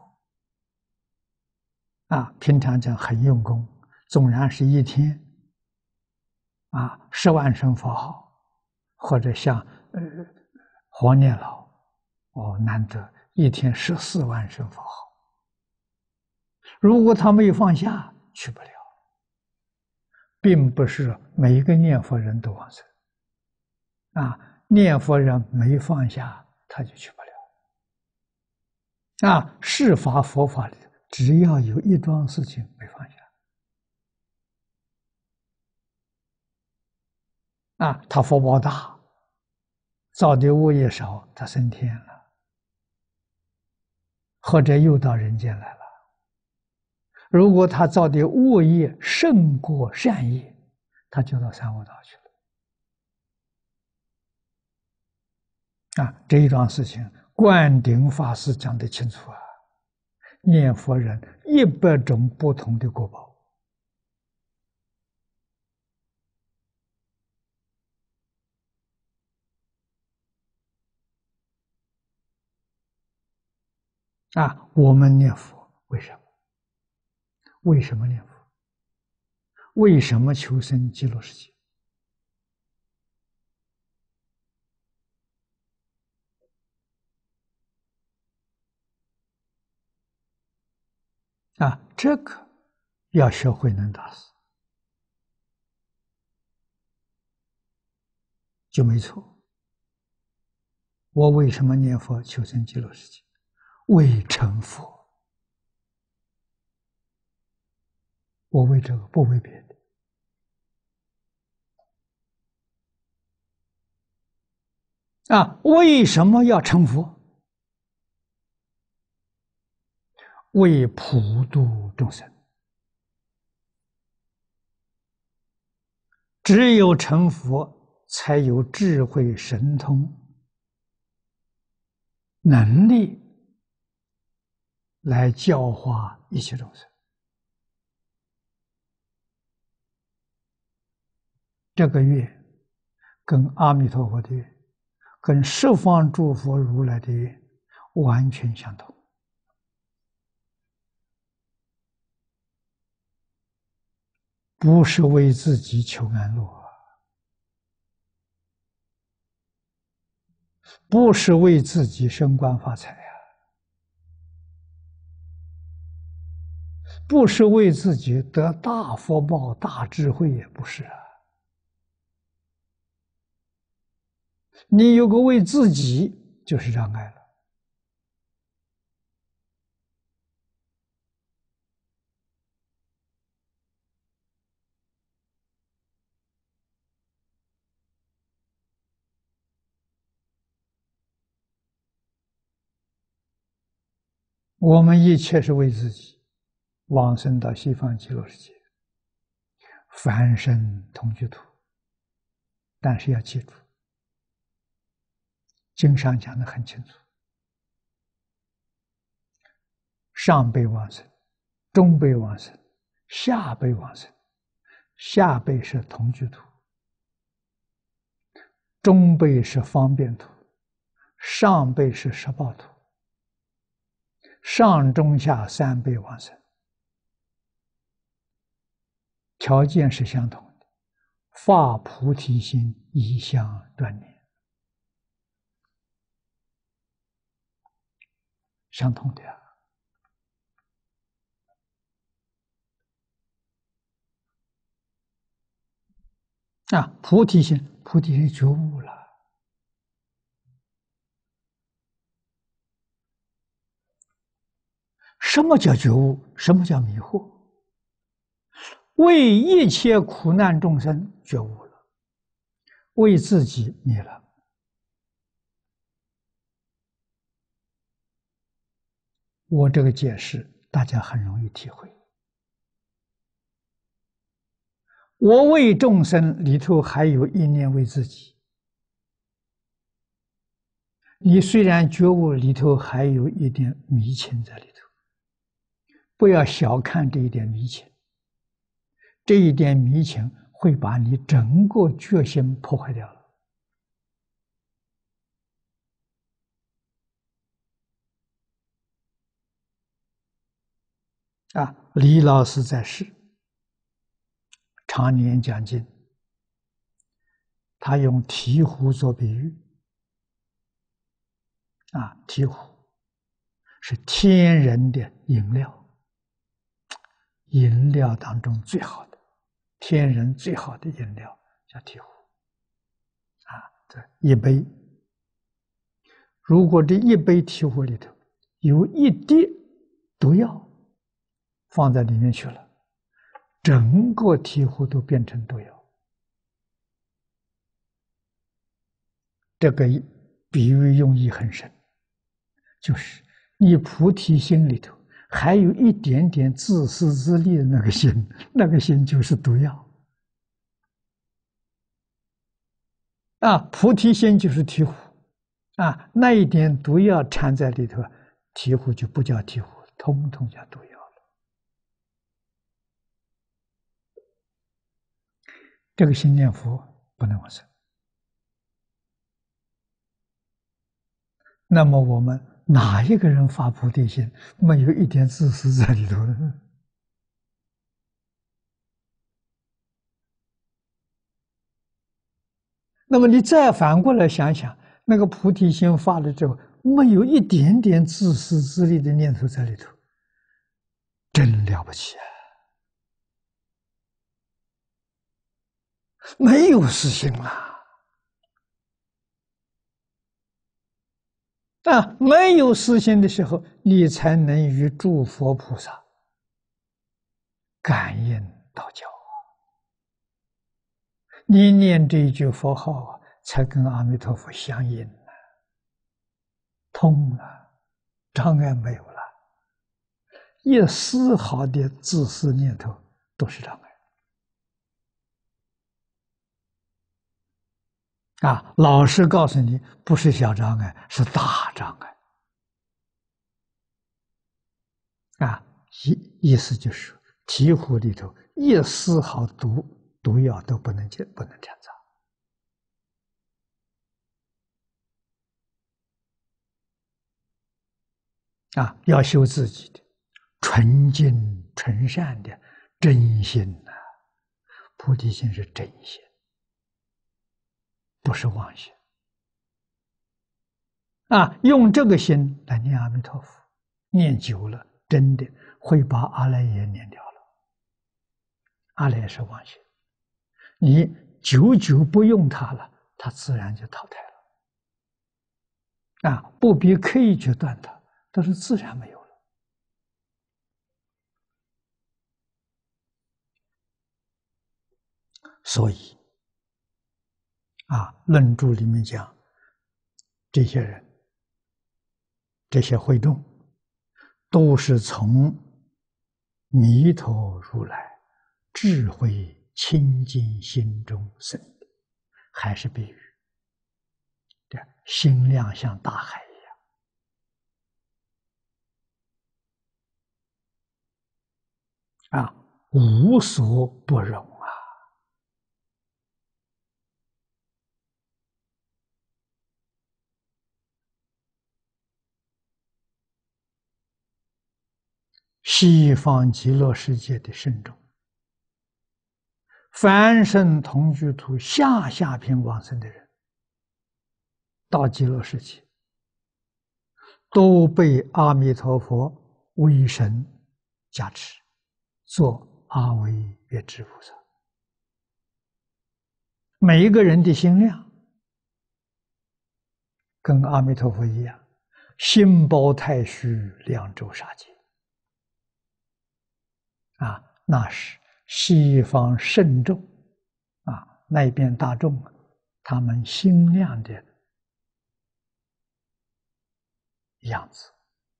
啊，平常讲很用功，纵然是一天，啊，十万声佛号，或者像呃黄念老，哦，难得一天十四万声佛号。如果他没有放下，去不了。并不是每一个念佛人都往生，啊，念佛人没放下，他就去不了。啊，是法佛法里，只要有一桩事情没放下，啊，他福报大，造的恶业少，他升天了，或者又到人间来了。如果他造的恶业胜过善业，他就到三恶道去了。啊，这一桩事情，灌顶法师讲得清楚啊。念佛人一百种不同的果报。啊，我们念佛为什么？为什么念佛？为什么求生极乐世界？啊，这个要学慧能大师就没错。我为什么念佛求生极乐世界？为成佛。我为这个，不为别的。啊，为什么要成佛？为普度众生。只有成佛，才有智慧神通能力来教化一切众生。这个愿跟阿弥陀佛的愿，跟十方诸佛如来的愿完全相同。 不是为自己求安乐，不是为自己升官发财呀，不是为自己得大福报、大智慧，也不是啊。你有个为自己，就是障碍了。我们一切是为自己，往生到西方极乐世界，凡身同居土。但是要记住，经上讲得很清楚：上辈往生，中辈往生，下辈往生。下辈是同居土，中辈是方便土，上辈是十报土。上中下三辈往生，条件是相同的，发菩提心，一向专念，相同的呀。啊，菩提心，菩提心觉悟了。什么叫觉悟？什么叫迷惑？为一切苦难众生觉悟了，为自己迷了。我这个解释大家很容易体会。我为众生里头还有一念为自己，你虽然觉悟里头还有一点迷情在里头，不要小看这一点迷情，这一点迷情会把你整个决心破坏掉了。啊，李老师在世，常年讲经，他用醍醐做比喻。啊，醍醐是天人的饮料，饮料当中最好的，天人最好的饮料叫醍醐。啊，这一杯，如果这一杯醍醐里头有一滴毒药放在里面去了，整个醍醐都变成毒药。这个比喻用意很深，就是你菩提心里头还有一点点自私自利的那个心，那个心就是毒药。啊，菩提心就是醍醐，啊，那一点毒药掺在里头，醍醐就不叫醍醐，通通叫毒药了。这个心念佛不能往生。那么我们哪一个人发菩提心没有一点自私在里头呢？那么你再反过来想想，那个菩提心发了之后，没有一点点自私自利的念头在里头，真了不起啊！没有私心啦，啊，没有私心的时候，你才能与诸佛菩萨感应道交。你念这一句佛号啊，才跟阿弥陀佛相应了，通了，障碍没有了，一丝毫的自私念头都是障碍。啊，老师告诉你，不是小障碍，是大障碍。啊，意意思就是，醍醐里头一丝毫毒毒药都不能进，不能掺杂。啊，要修自己的纯净纯善的真心呐、啊， 菩提心是真心，不是妄心。啊，用这个心来念阿弥陀佛，念久了，真的会把阿赖耶念掉了。阿赖耶是妄心，你久久不用它了，它自然就淘汰了。啊，不必刻意去断它，都是自然没有了。所以，啊，论著里面讲，这些人。这些会众都是从弥陀如来智慧清净心中生的，还是比喻，这心量像大海一样啊，无所不容啊！西方极乐世界的圣众，凡圣同居土下下品往生的人，到极乐世界，都被阿弥陀佛威神加持，做阿惟越致菩萨。每一个人的心量跟阿弥陀佛一样，心包太虚，两周杀界。啊，那是西方圣众啊，那边大众啊，他们心量的样子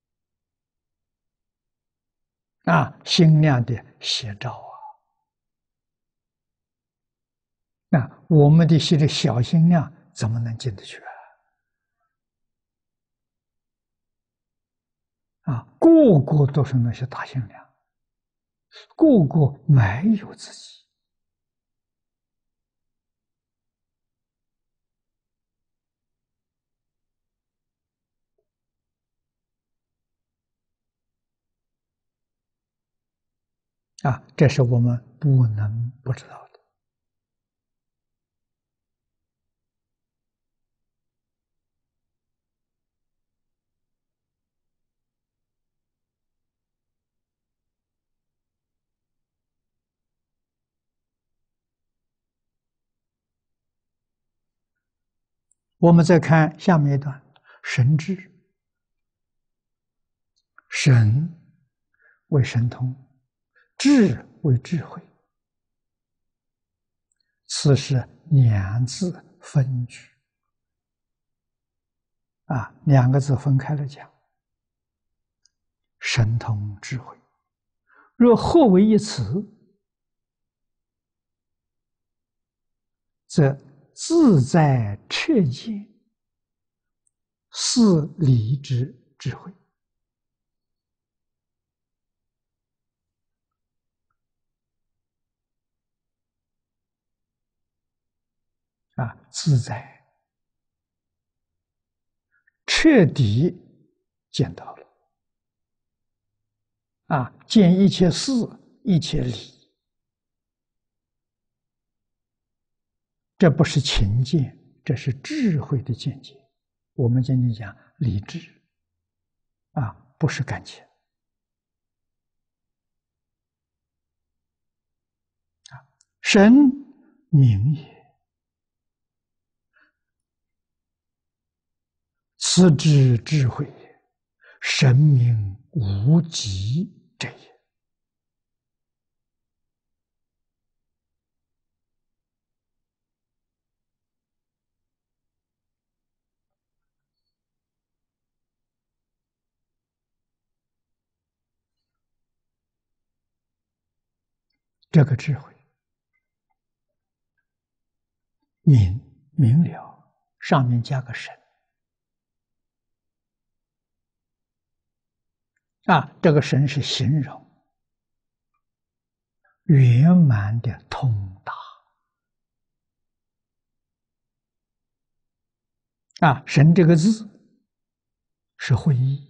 啊，心量的写照啊。那我们的心的小心量怎么能进得去啊？啊，个个都是那些大心量。个个没有自己啊，这是我们不能不知道的。我们再看下面一段，神智，神为神通，智为智慧，此是两字分句啊，两个字分开了讲，神通智慧。若合为一词，则自在彻见，是理之智慧。啊，自在，彻底见到了。啊，见一切事，一切理，这不是情见，这是智慧的见解。我们今天讲理智，啊，不是感情。啊，神明也，此之智慧也，神明无极者也。这个智慧明明了，上面加个神啊，这个神是形容圆满的通达啊，神这个字是会意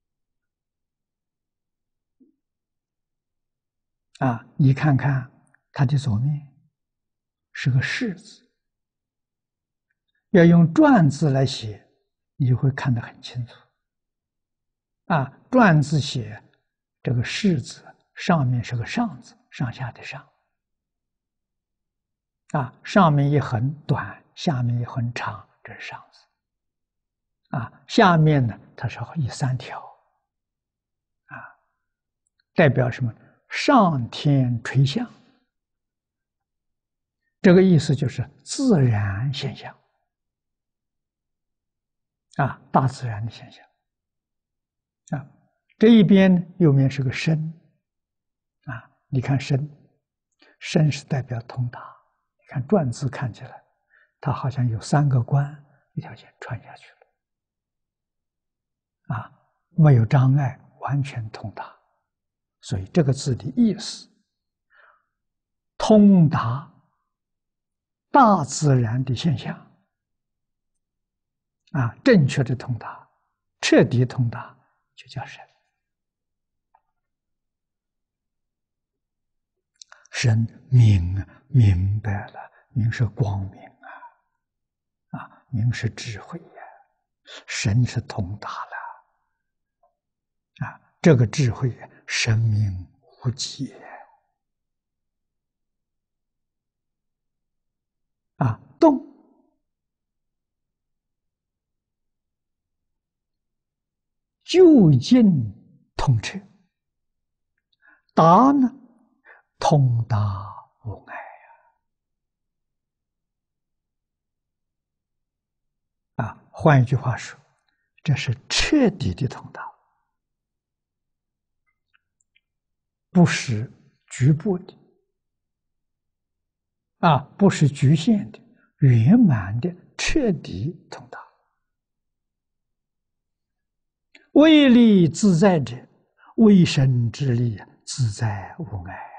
啊，你看看它的左面是个士字，要用篆字来写，你就会看得很清楚。啊，篆字写这个士字上面是个上字，上下的上。啊，上面一横短，下面一横长，这是上字。啊，下面呢，它是一三条。啊，代表什么？上天垂象。这个意思就是自然现象。啊，大自然的现象。啊，这一边右面是个身。啊，你看身，身是代表通达。你看篆字看起来，它好像有三个关，一条线穿下去了。啊，没有障碍，完全通达。所以这个字的意思，通达大自然的现象。啊，正确的通达，彻底通达，就叫神。神明明白了，明是光明啊，啊，明是智慧呀、啊，神是通达了，啊，这个智慧神明无极啊，动究竟通彻，达呢通达无碍啊！啊，换一句话说，这是彻底的通达，不是局部的啊，不是局限的，圆满的，彻底通达。为利自在者，为生之利，自在无碍啊！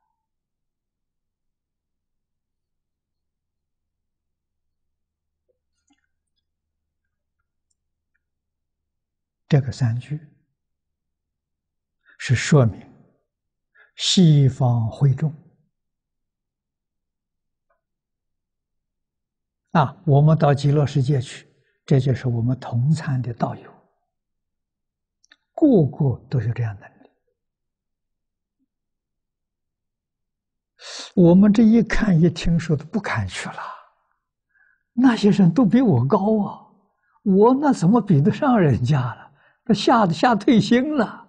这个三句是说明西方会众啊，我们到极乐世界去，这就是我们同参的道友，个个都有这样能力。我们这一看一听说都不敢去了，那些人都比我高啊，我那怎么比得上人家了？那吓得吓退心了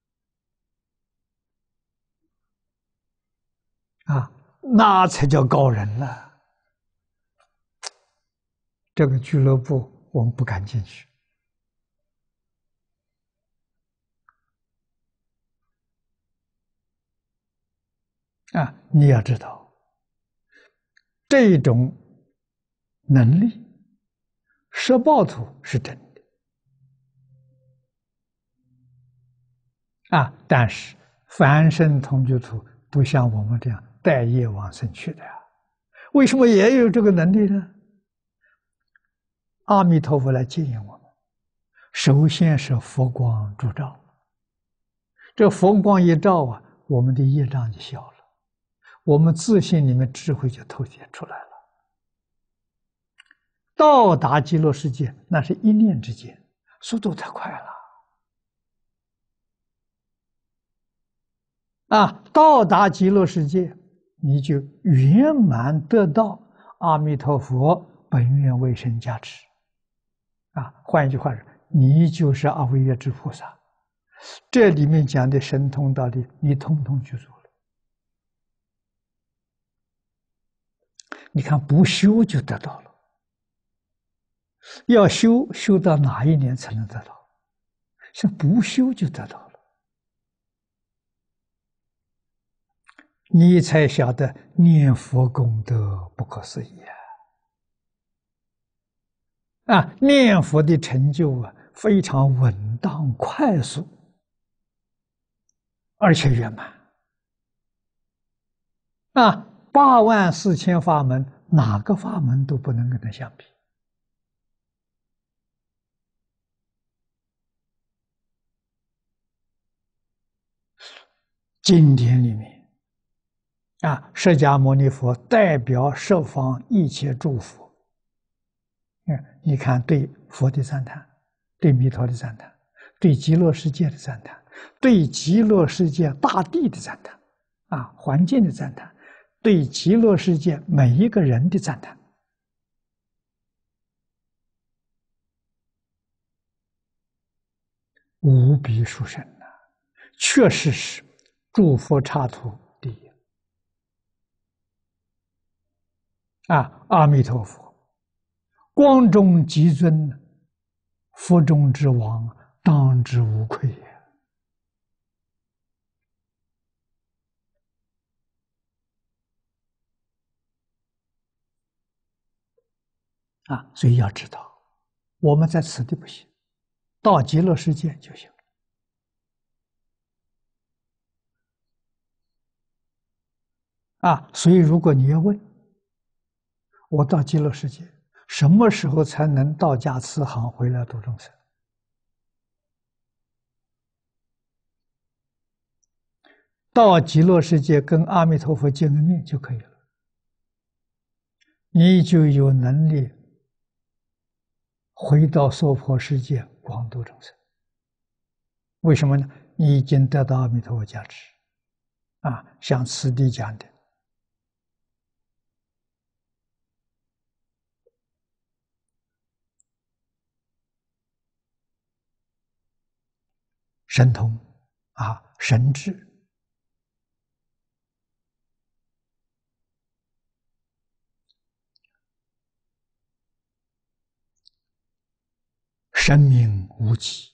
啊！那才叫高人了。这个俱乐部我们不敢进去啊！你要知道，这种能力，摄报图是真的啊，但是凡圣同居图不像我们这样带业往生去的呀。为什么也有这个能力呢？阿弥陀佛来接引我们，首先是佛光烛照，这佛光一照啊，我们的业障就消了，我们自信里面智慧就透显出来了。到达极乐世界，那是一念之间，速度太快了啊！到达极乐世界，你就圆满得到阿弥陀佛本愿威神加持啊！换一句话说，你就是阿惟越之菩萨。这里面讲的神通道理，你通通具足了。你看，不修就得到了，要修修到哪一年才能得到？像不修就得到了，你才晓得念佛功德不可思议啊！啊，念佛的成就啊，非常稳当、快速，而且圆满啊！八万四千法门，哪个法门都不能跟它相比。经典里面啊，释迦牟尼佛代表十方一切诸佛。嗯，你看对佛的赞叹，对弥陀的赞叹，对极乐世界的赞叹，对极乐世界大地的赞叹，啊，环境的赞叹，对极乐世界每一个人的赞叹，无比殊胜呐，确实是诸佛刹土第一。啊，阿弥陀佛，光中极尊，佛中之王，当之无愧也。啊，所以要知道，我们在此地不行，到极乐世界就行。啊，所以如果你要问，我到极乐世界什么时候才能到家慈航回来度众生？到极乐世界跟阿弥陀佛见个面就可以了，你就有能力回到娑婆世界广度众生。为什么呢？你已经得到阿弥陀佛加持。啊，像此地讲的，神通啊，神智，神明无极，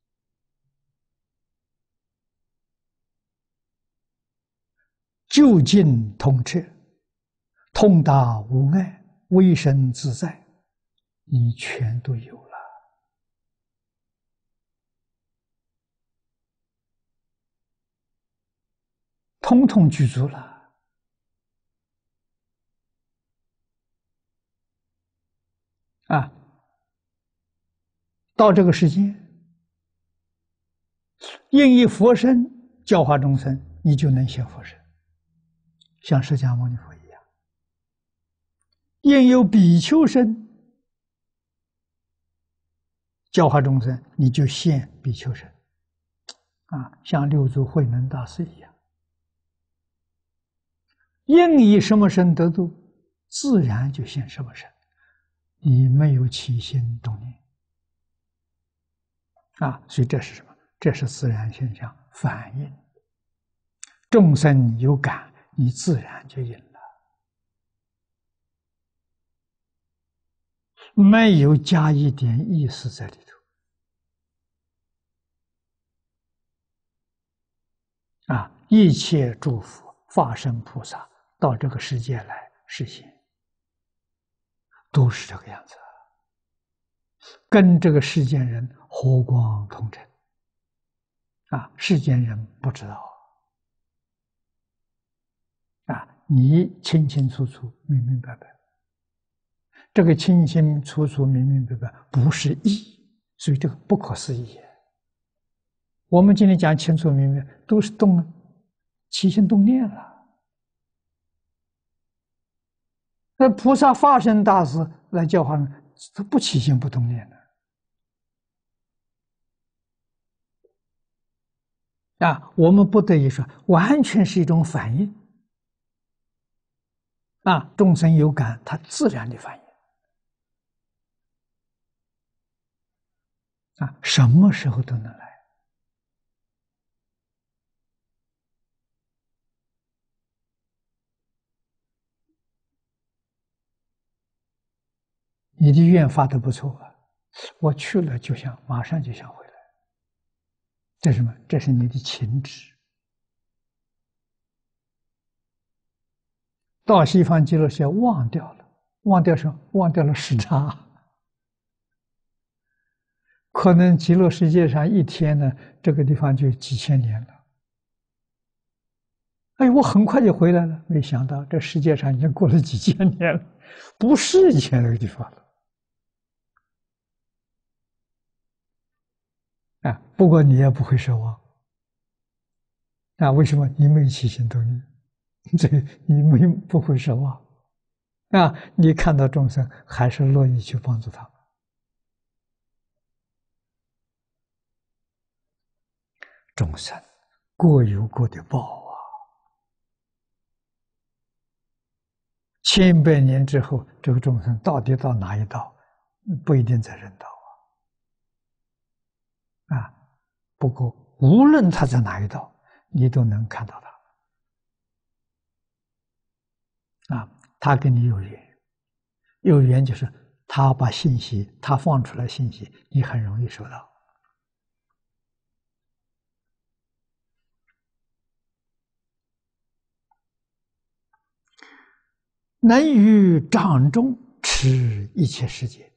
究竟通彻，通达无碍，威神自在，你全都有了。通通具足了。啊，到这个世界，应以佛身教化众生，你就能现佛身，像释迦牟尼佛一样；应有比丘身教化众生，你就现比丘身。啊，像六祖慧能大师一样。应以什么身得度，自然就现什么身，你没有起心动念。啊，所以这是什么？这是自然现象反应。众生有感，你自然就应了，没有加一点意思在里头。啊，一切诸佛化身菩萨到这个世界来实现，都是这个样子，跟这个世间人和光同尘。啊，世间人不知道。啊，你清清楚楚、明明白白。这个清清楚楚、明明白白不是意，所以这个不可思议。我们今天讲清楚明白，都是动了起心动念了。那菩萨化身大师来教化人，他不起心不动念的。啊，我们不得已说，完全是一种反应。啊，众生有感，他自然的反应。啊，什么时候都能来。你的愿发的不错啊，我去了就想马上就想回来。这是什么？这是你的情执。到西方极乐世界忘掉了，忘掉什么？忘掉了时差。可能极乐世界上一天呢，这个地方就几千年了。哎，我很快就回来了，没想到这世界上已经过了几千年了，不是以前那个地方了。啊，不过你也不会失望。啊，为什么？你没起心动念。 这你们不会失望啊！你看到众生，还是乐意去帮助他们。众生各有各的报啊！千百年之后，这个众生到底到哪一道，不一定在人道啊！啊，不过无论他在哪一道，你都能看到他啊，他跟你有缘，有缘就是他把信息，他放出来信息，你很容易收到。能于掌中持一切世界，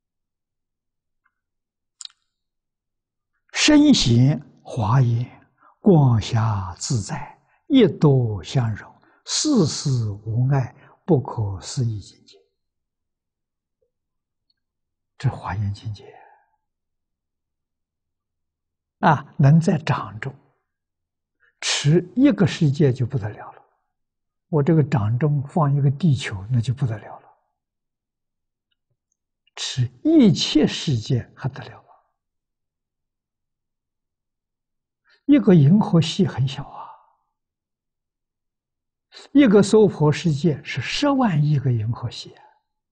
身显华严，光霞自在，一多相融，事事无碍，不可思议境界。这华严境界啊，能在掌中持一个世界就不得了了。我这个掌中放一个地球，那就不得了了。持一切世界还得了吗？一个银河系很小啊，一个娑婆世界是十万亿个银河系啊。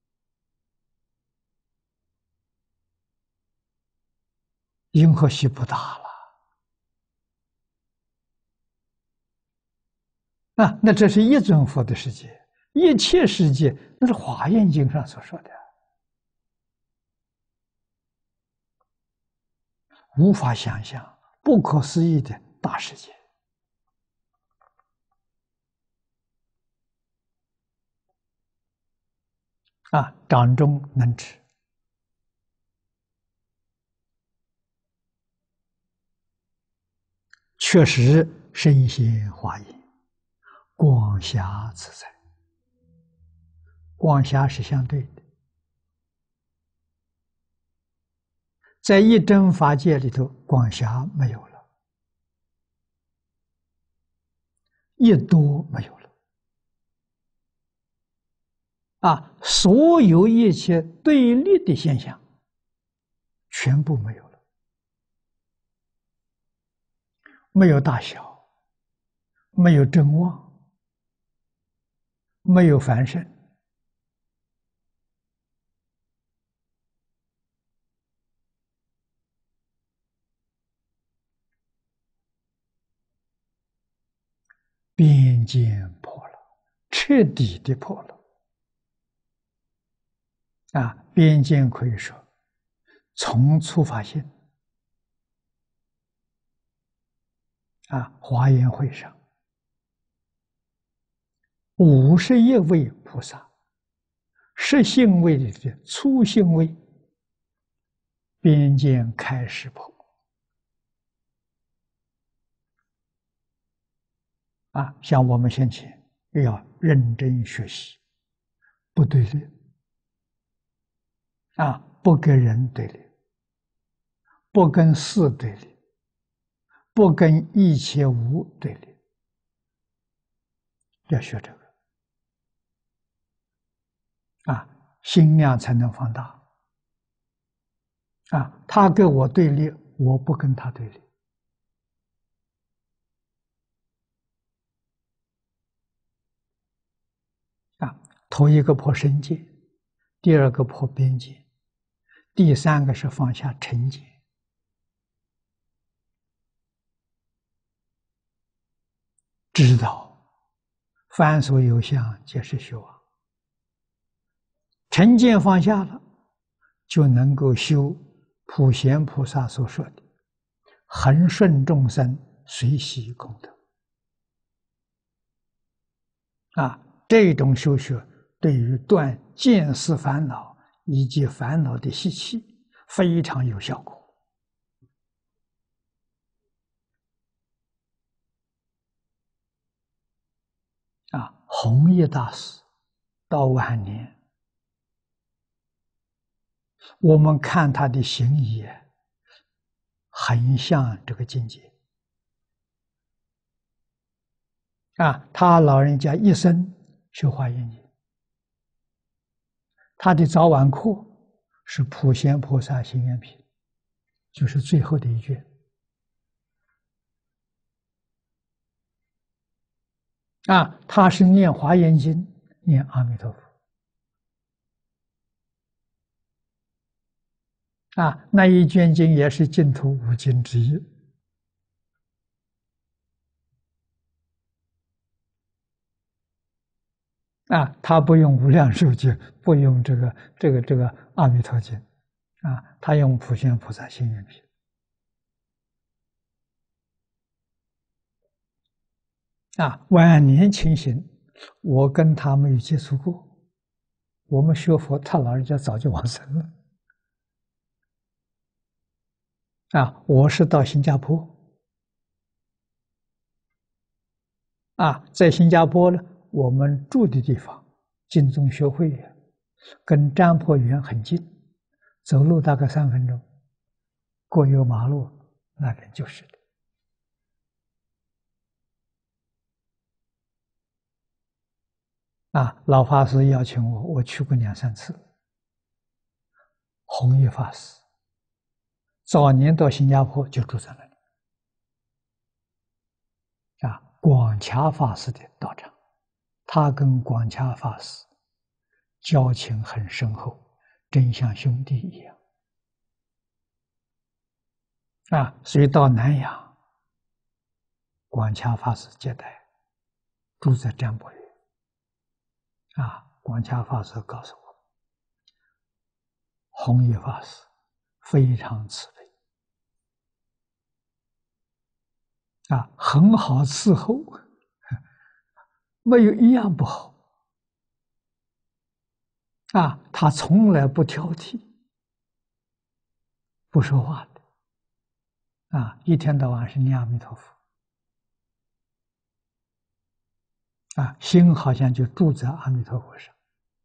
银河系不大了啊，那这是一尊佛的世界，一切世界那是《华严经》上所说的，无法想象，不可思议的大世界啊！掌中能持，确实身心华严，光霞自在。光霞是相对的，在一真法界里头，光霞没有了，一多没有了，啊，所有一切对立的现象，全部没有了，没有大小，没有真妄，没有凡圣。边界破了，彻底的破了。啊，边界可以说，从初发性啊，华严会上五十一位菩萨，实性位里的初性位，边界开始破。啊，像我们先前要认真学习，不对立，啊，不跟人对立，不跟事对立，不跟一切无对立，要学这个，啊，心量才能放大。啊，他跟我对立，我不跟他对立。啊，头一个破身界，第二个破边界，第三个是放下成见。知道凡所有相，皆是虚妄。成见放下了，就能够修普贤菩萨所说的恒顺众生，随喜功德。啊，这种修学对于断见思烦恼以及烦恼的习气非常有效果。啊，弘一大师到晚年，我们看他的行仪，很像这个境界。 啊，他老人家一生修华严经，他的早晚课是普贤菩萨行愿品，就是最后的一卷。啊，他是念华严经，念阿弥陀佛。啊，那一卷经也是净土五经之一。啊，他不用无量寿经，不用这个这个这个阿弥陀经，啊，他用普贤菩萨行愿品。啊，晚年情形，我跟他没有接触过。我们学佛，他老人家早就往生了。啊，我是到新加坡。啊，在新加坡呢，我们住的地方，净宗学会跟占婆园很近，走路大概三分钟，过有马路，那边就是的。啊，老法师邀请我，我去过两三次。弘一法师早年到新加坡就住在那里。啊，广洽法师的道场，他跟广洽法师交情很深厚，真像兄弟一样。啊，所以到南洋，广洽法师接待，住在占卜园。啊，广洽法师告诉我，弘一法师非常慈悲，啊，很好伺候，没有一样不好。啊，他从来不挑剔，不说话的。啊，一天到晚是念阿弥陀佛。啊，心好像就住在阿弥陀佛上。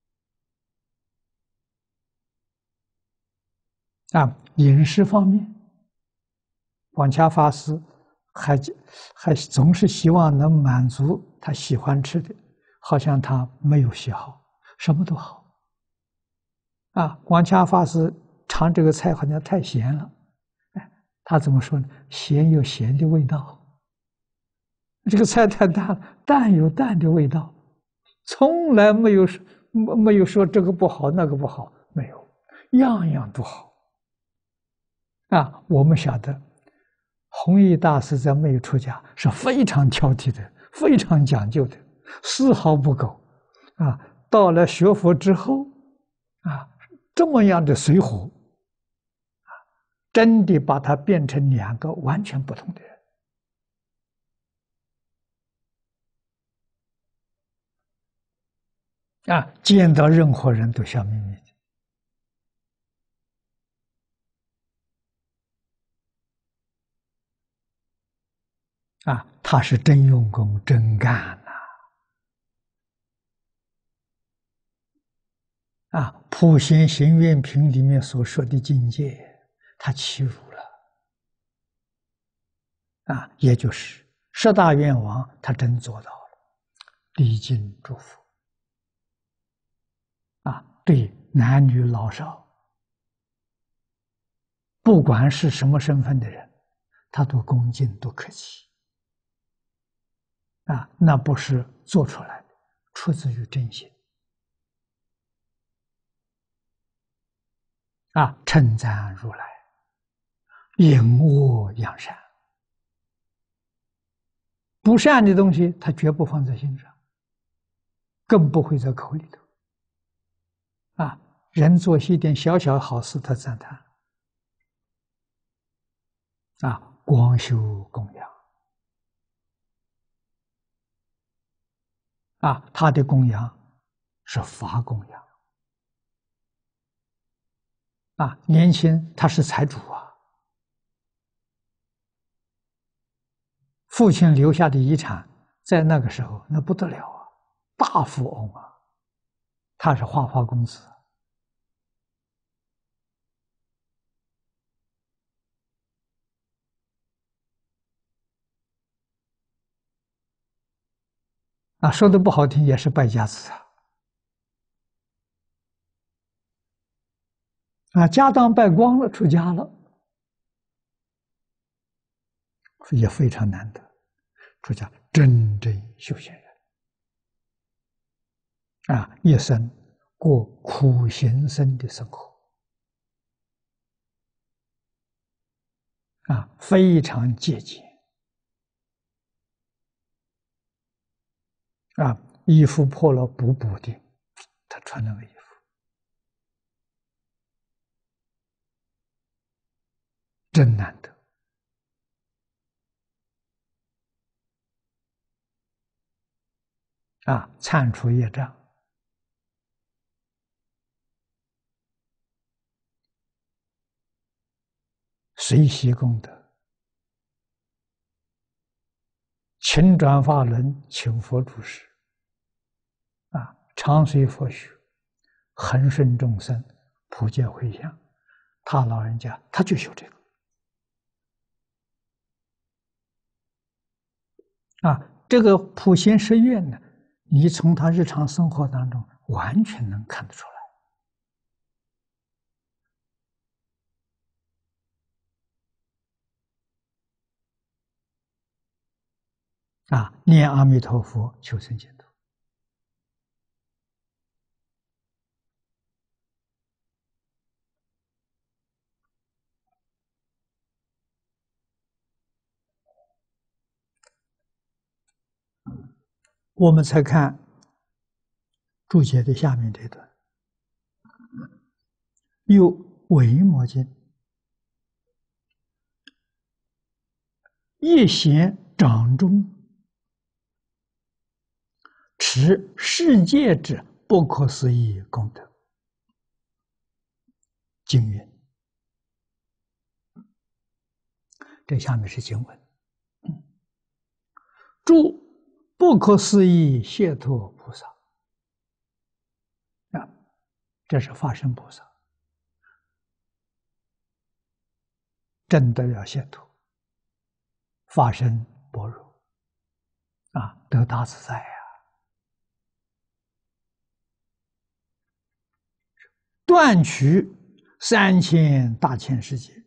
啊，饮食方面，广洽法师还还总是希望能满足他喜欢吃的，好像他没有喜好，什么都好。啊，广洽法师尝这个菜好像太咸了，哎，他怎么说呢？咸有咸的味道。这个菜太淡了，淡有淡的味道，从来没有说没没有说这个不好那个不好，没有，样样都好。啊，我们晓得，弘一大师在没有出家是非常挑剔的，非常讲究的，丝毫不苟。啊，到了学佛之后，啊，这么样的随和，啊，真的把他变成两个完全不同的人。啊，见到任何人都笑眯眯的。啊，他是真用功，真干呐！啊，普贤行愿品里面所说的境界，他契入了。啊，也就是十大愿王，他真做到了，礼敬诸佛。啊，对男女老少，不管是什么身份的人，他都恭敬，都客气。啊，那不是做出来的，出自于真心。啊，称赞如来，引恶扬善，不善的东西他绝不放在心上，更不会在口里头。啊，人做一点小小好事，他赞叹。啊，光修供养。啊，他的供养是法供养。啊，年轻他是财主啊，父亲留下的遗产，在那个时候那不得了啊，大富翁啊，他是花花公子。 啊，说的不好听，也是败家子啊！啊，家当败光了，出家了，也非常难得。出家真正修行人啊，一生过苦行僧的生活啊，非常节俭啊，衣服破了补补的，他穿那个衣服。真难得啊！铲除业障，随喜功德，勤转法轮，请佛住世啊！常随佛学，恒顺众生，普皆回向。他老人家他就修这个啊！这个普贤十愿呢，你从他日常生活当中完全能看得出来啊！念阿弥陀佛，求生净土。我们再看注解的下面这段，又维摩经一贤掌中，持世界之不可思议功德。经云，这下面是经文，诸不可思议解脱菩萨啊，这是法身菩萨，真的要解脱，法身般若啊，得大自在呀、啊，断取三千大千世界，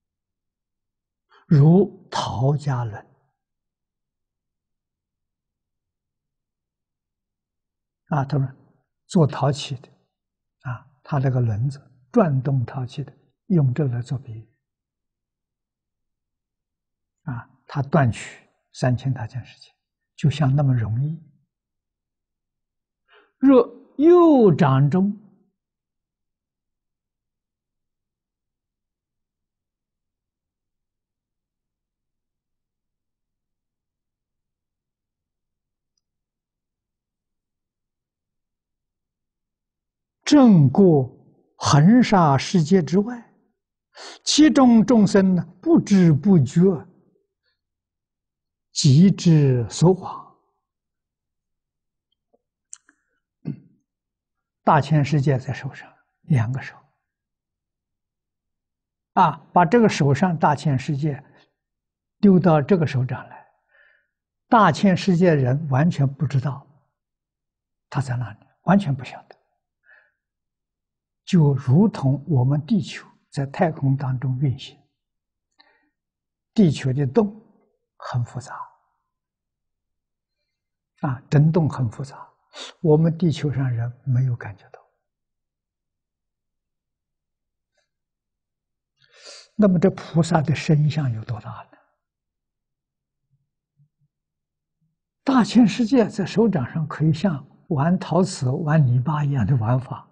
如陶家轮啊，他们做陶器的啊，他这个轮子转动陶器的，用这个来做比喻啊，他断取三千大千世界，就像那么容易。若右掌中，正过恒沙世界之外，其中众生呢，不知不觉即之所往。大千世界在手上，两个手啊，把这个手上大千世界丢到这个手掌来，大千世界人完全不知道他在哪里，完全不晓得。就如同我们地球在太空当中运行，地球的动很复杂啊，震动很复杂，我们地球上人没有感觉到。那么这菩萨的身相有多大呢？大千世界在手掌上可以像玩陶瓷、玩泥巴一样的玩法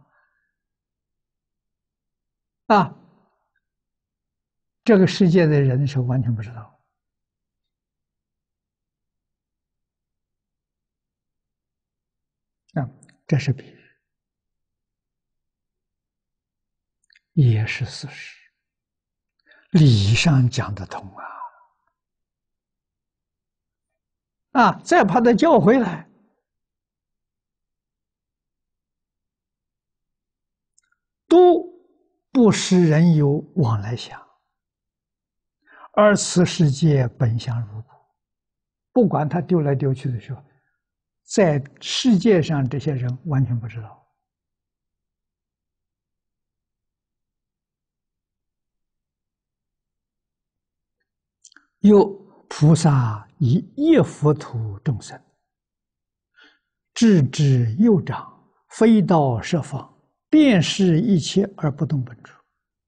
啊！这个世界的人是完全不知道啊，这是比喻，也是事实，理上讲得通啊！啊，再把它叫回来，都不使人有往来想，而此世界本相如故。不管他丢来丢去的时候， 在世界上这些人完全不知道。又菩萨以一佛土众生，智之幼长，飞到十方，遍视一切而不动本处。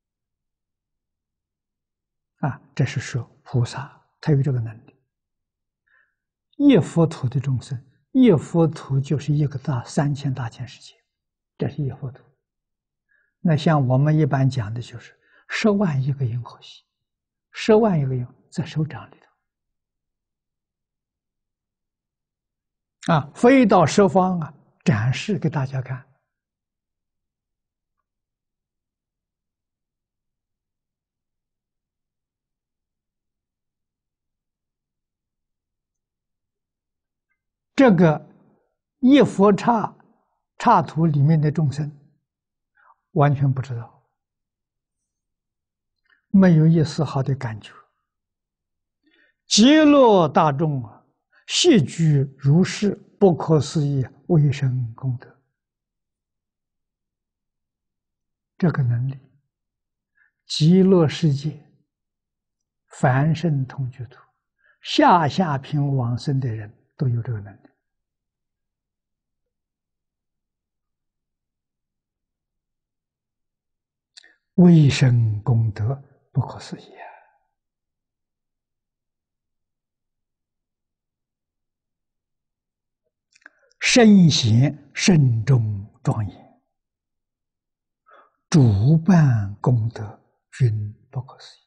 啊，这是说菩萨他有这个能力。一佛土的众生，一佛土就是一个大三千大千世界，这是一佛土。那像我们一般讲的就是十万亿个银河系，十万亿个银在手掌里头啊，飞到十方啊，展示给大家看。这个一佛刹刹土里面的众生完全不知道，没有一丝毫的感觉。极乐大众啊，悉具如是不可思议微生功德。这个能力，极乐世界凡圣同居土、下下品往生的人都有这个能力。微生功德不可思议啊！圣贤慎重庄严，主办功德均不可思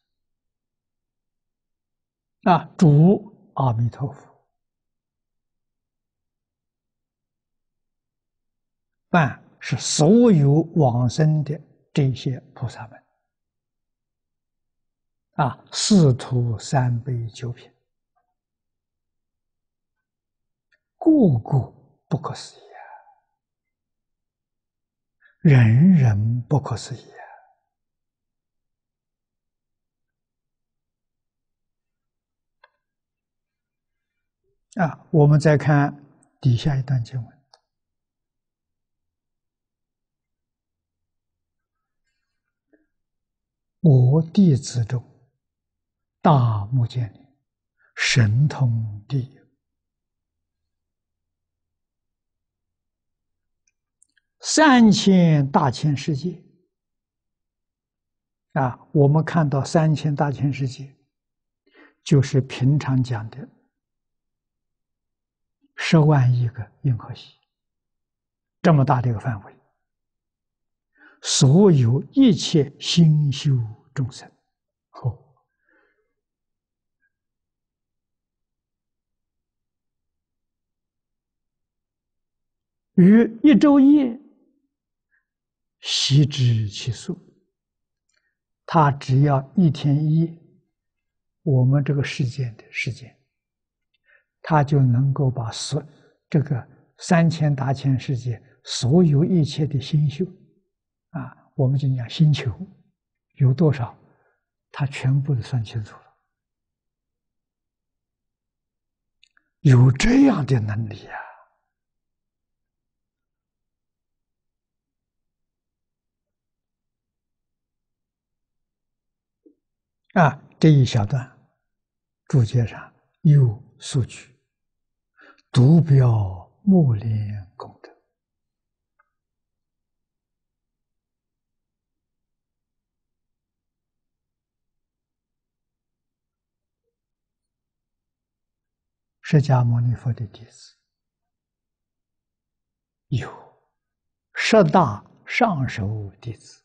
议。啊，主阿弥陀佛，办是所有往生的这些菩萨们。啊，四土三杯九品，个个不可思议啊，人人不可思议啊！啊，我们再看底下一段经文：我弟子中，大目犍连，神通第一。三千大千世界啊，我们看到三千大千世界，就是平常讲的十万亿个银河系，这么大的一个范围，所有一切心修众生，哦，于一昼夜悉知其数。他只要一天一夜，我们这个世界的时间，他就能够把所这个三千大千世界所有一切的星宿啊，我们就讲星球有多少，他全部都算清楚了。有这样的能力啊！啊，这一小段注解上有数据，独表目连功德。释迦牟尼佛的弟子有十大上首弟子，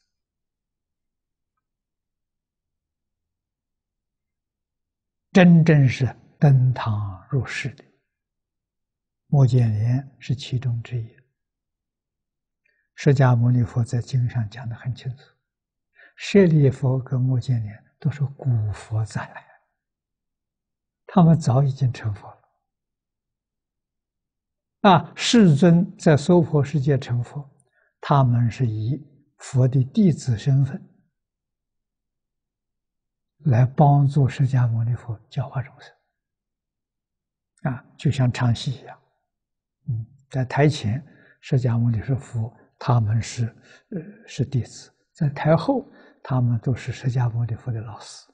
真正是登堂入室的。目犍连是其中之一。释迦牟尼佛在经上讲得很清楚，舍利佛跟目犍连都是古佛再来，他们早已经成佛了。啊，世尊在娑婆世界成佛，他们是以佛的弟子身份来帮助释迦牟尼佛教化众生。啊，就像唱戏一样， 嗯，在台前，释迦牟尼是佛，他们是呃是弟子；在台后，他们都是释迦牟尼佛的老师。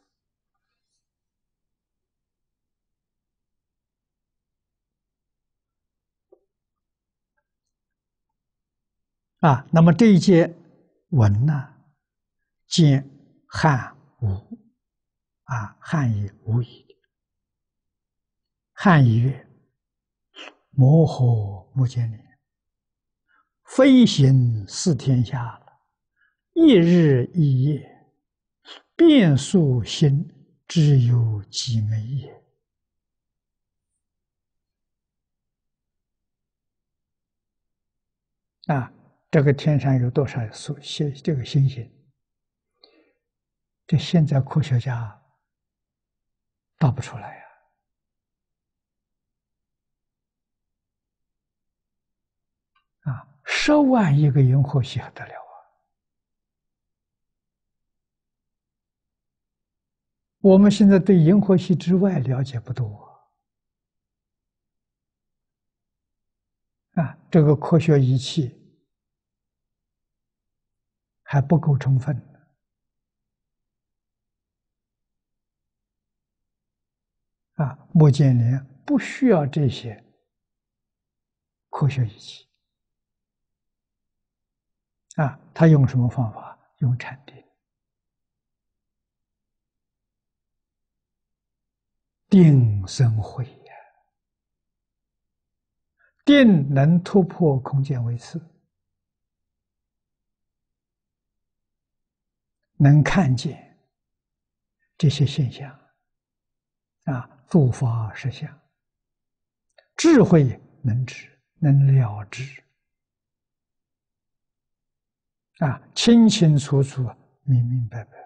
啊，那么这一节文呢，见汉无啊，汉译无疑的。汉译曰：摩诃目犍连，飞行四天下了，一日一夜，变数心，只有几枚也。啊，这个天上有多少数星？这个星星，这现在科学家道不出来呀。啊，十万亿个银河系还得了啊！我们现在对银河系之外了解不多啊，这个科学仪器还不够充分啊。目犍连不需要这些科学仪器啊，他用什么方法？用禅定，定生慧呀，定能突破空间维次，能看见这些现象啊，诸法实相，智慧能知，能了知啊，清清楚楚，明明白白。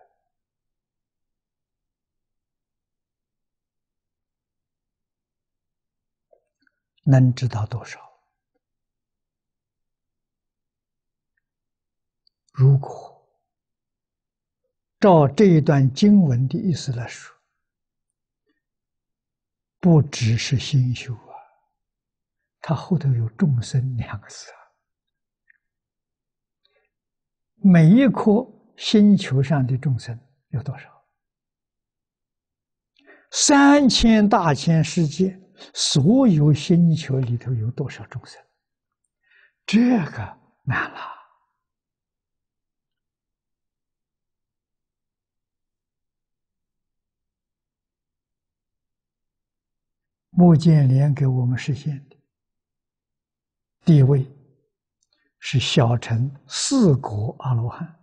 能知道多少？如果照这一段经文的意思来说，不只是心修啊，它后头有众生两个字啊。每一颗星球上的众生有多少？三千大千世界，所有星球里头有多少众生？这个难了。目犍连给我们实现的地位是小乘四果阿罗汉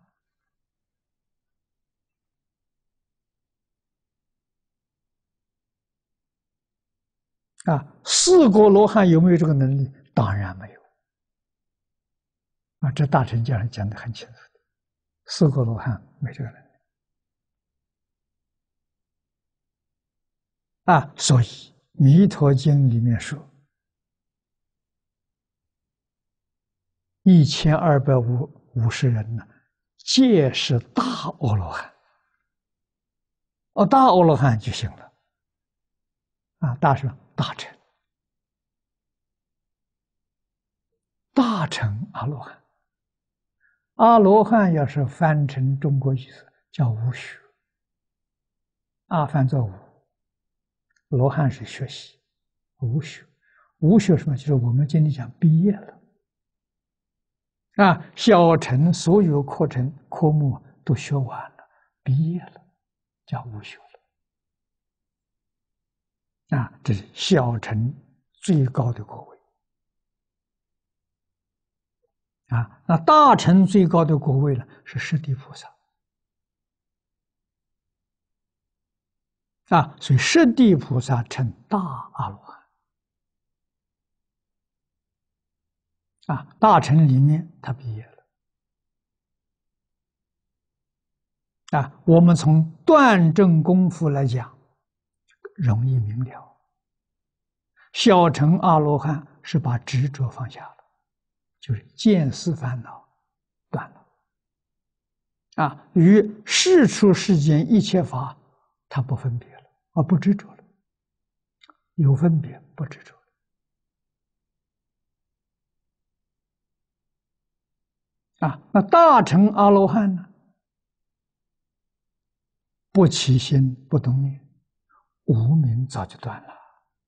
啊。四果罗汉有没有这个能力？当然没有啊。这大乘教上讲的很清楚的，四果罗汉没这个能力啊。所以《弥陀经》里面说，一千二百五五十人呢，皆是大阿罗汉。哦，大阿罗汉就行了啊。大什么？大乘，大乘阿罗汉。阿罗汉要是翻成中国意思，叫无学。阿翻作无，罗汉是学习，无学。无学什么？就是我们今天讲毕业了啊，小乘所有课程科目都学完了，毕业了，叫无学了啊。这是小乘最高的果位啊。那大乘最高的果位呢，是释地菩萨啊。所以释地菩萨称大阿罗汉啊。大乘里面他毕业了啊。我们从断证功夫来讲，容易明了。小乘阿罗汉是把执着放下了，就是见思烦恼断了啊，与世出世间一切法，他不分别了啊，不执着了，有分别不执着啊，那大乘阿罗汉呢？不起心不动念，无明早就断了。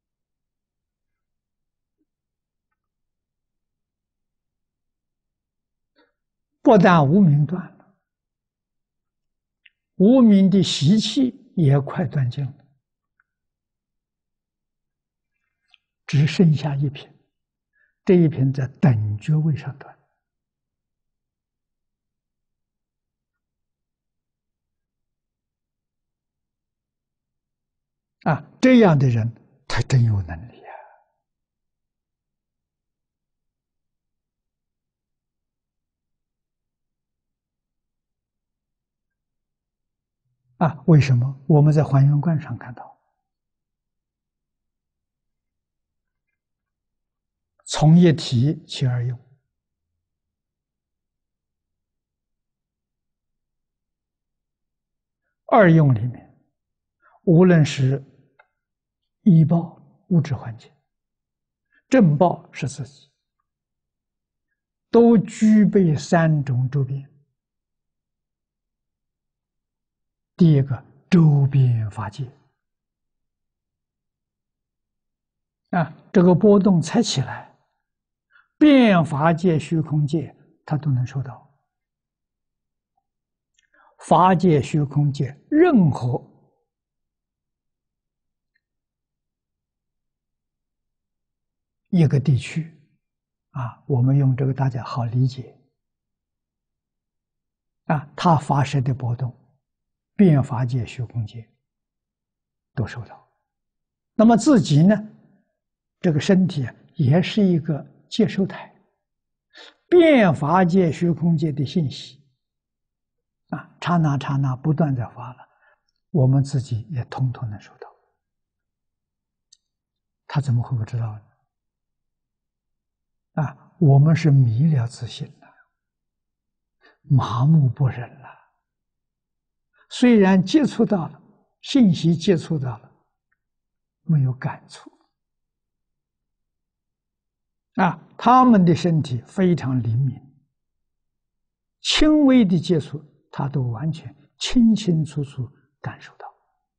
不但无明断了，无明的习气也快断尽了，只剩下一品，这一品在等觉位上断。啊，这样的人他真有能力啊！啊，为什么？我们在还原观上看到，从一体起而用，二用里面，无论是医报物质环境，正报是自己，都具备三种周边。第一个，周边法界啊，这个波动才起来，变法界、虚空界，它都能收到。法界、虚空界，任何一个地区啊，我们用这个大家好理解啊，它发生的波动，变法界、虚空界都收到。那么自己呢，这个身体啊，也是一个接收台，变法界、虚空界的信息啊，刹那刹那不断在发了，我们自己也统统能收到。他怎么会不知道呢？啊，我们是迷了自信了，麻木不仁了。虽然接触到了信息，接触到了，没有感触。啊，他们的身体非常灵敏，轻微的接触，他都完全清清楚楚感受到。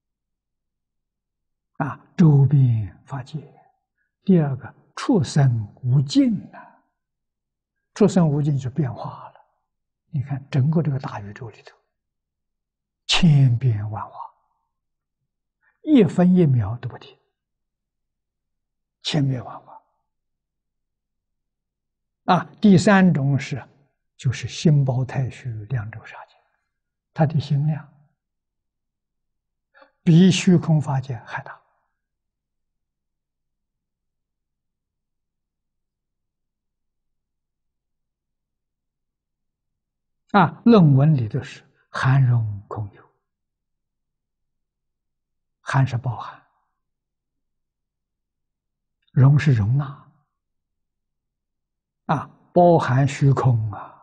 啊，周边法界。第二个，畜生无尽啊，畜生无尽就变化了。你看整个这个大宇宙里头，千变万化，一分一秒都不停，千变万化。啊，第三种是，就是心包太虚量周杀界，它的心量比虚空法界还大。啊，论文里头是含容空有，含是包含，容是容纳，啊，包含虚空啊，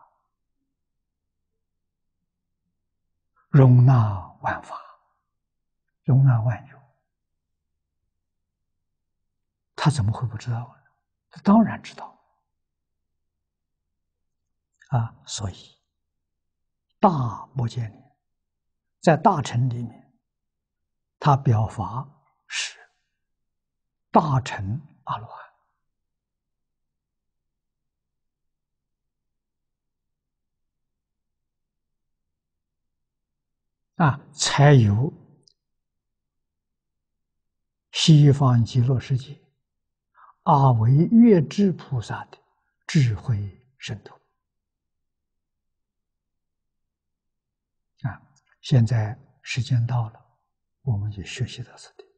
容纳万法，容纳万有，他怎么会不知道呢？他当然知道啊，所以大摩揭连在大乘里面，他表法是大乘阿罗汉。啊，才有西方极乐世界阿惟越致菩萨的智慧深度。啊，现在时间到了，我们就学习到此地。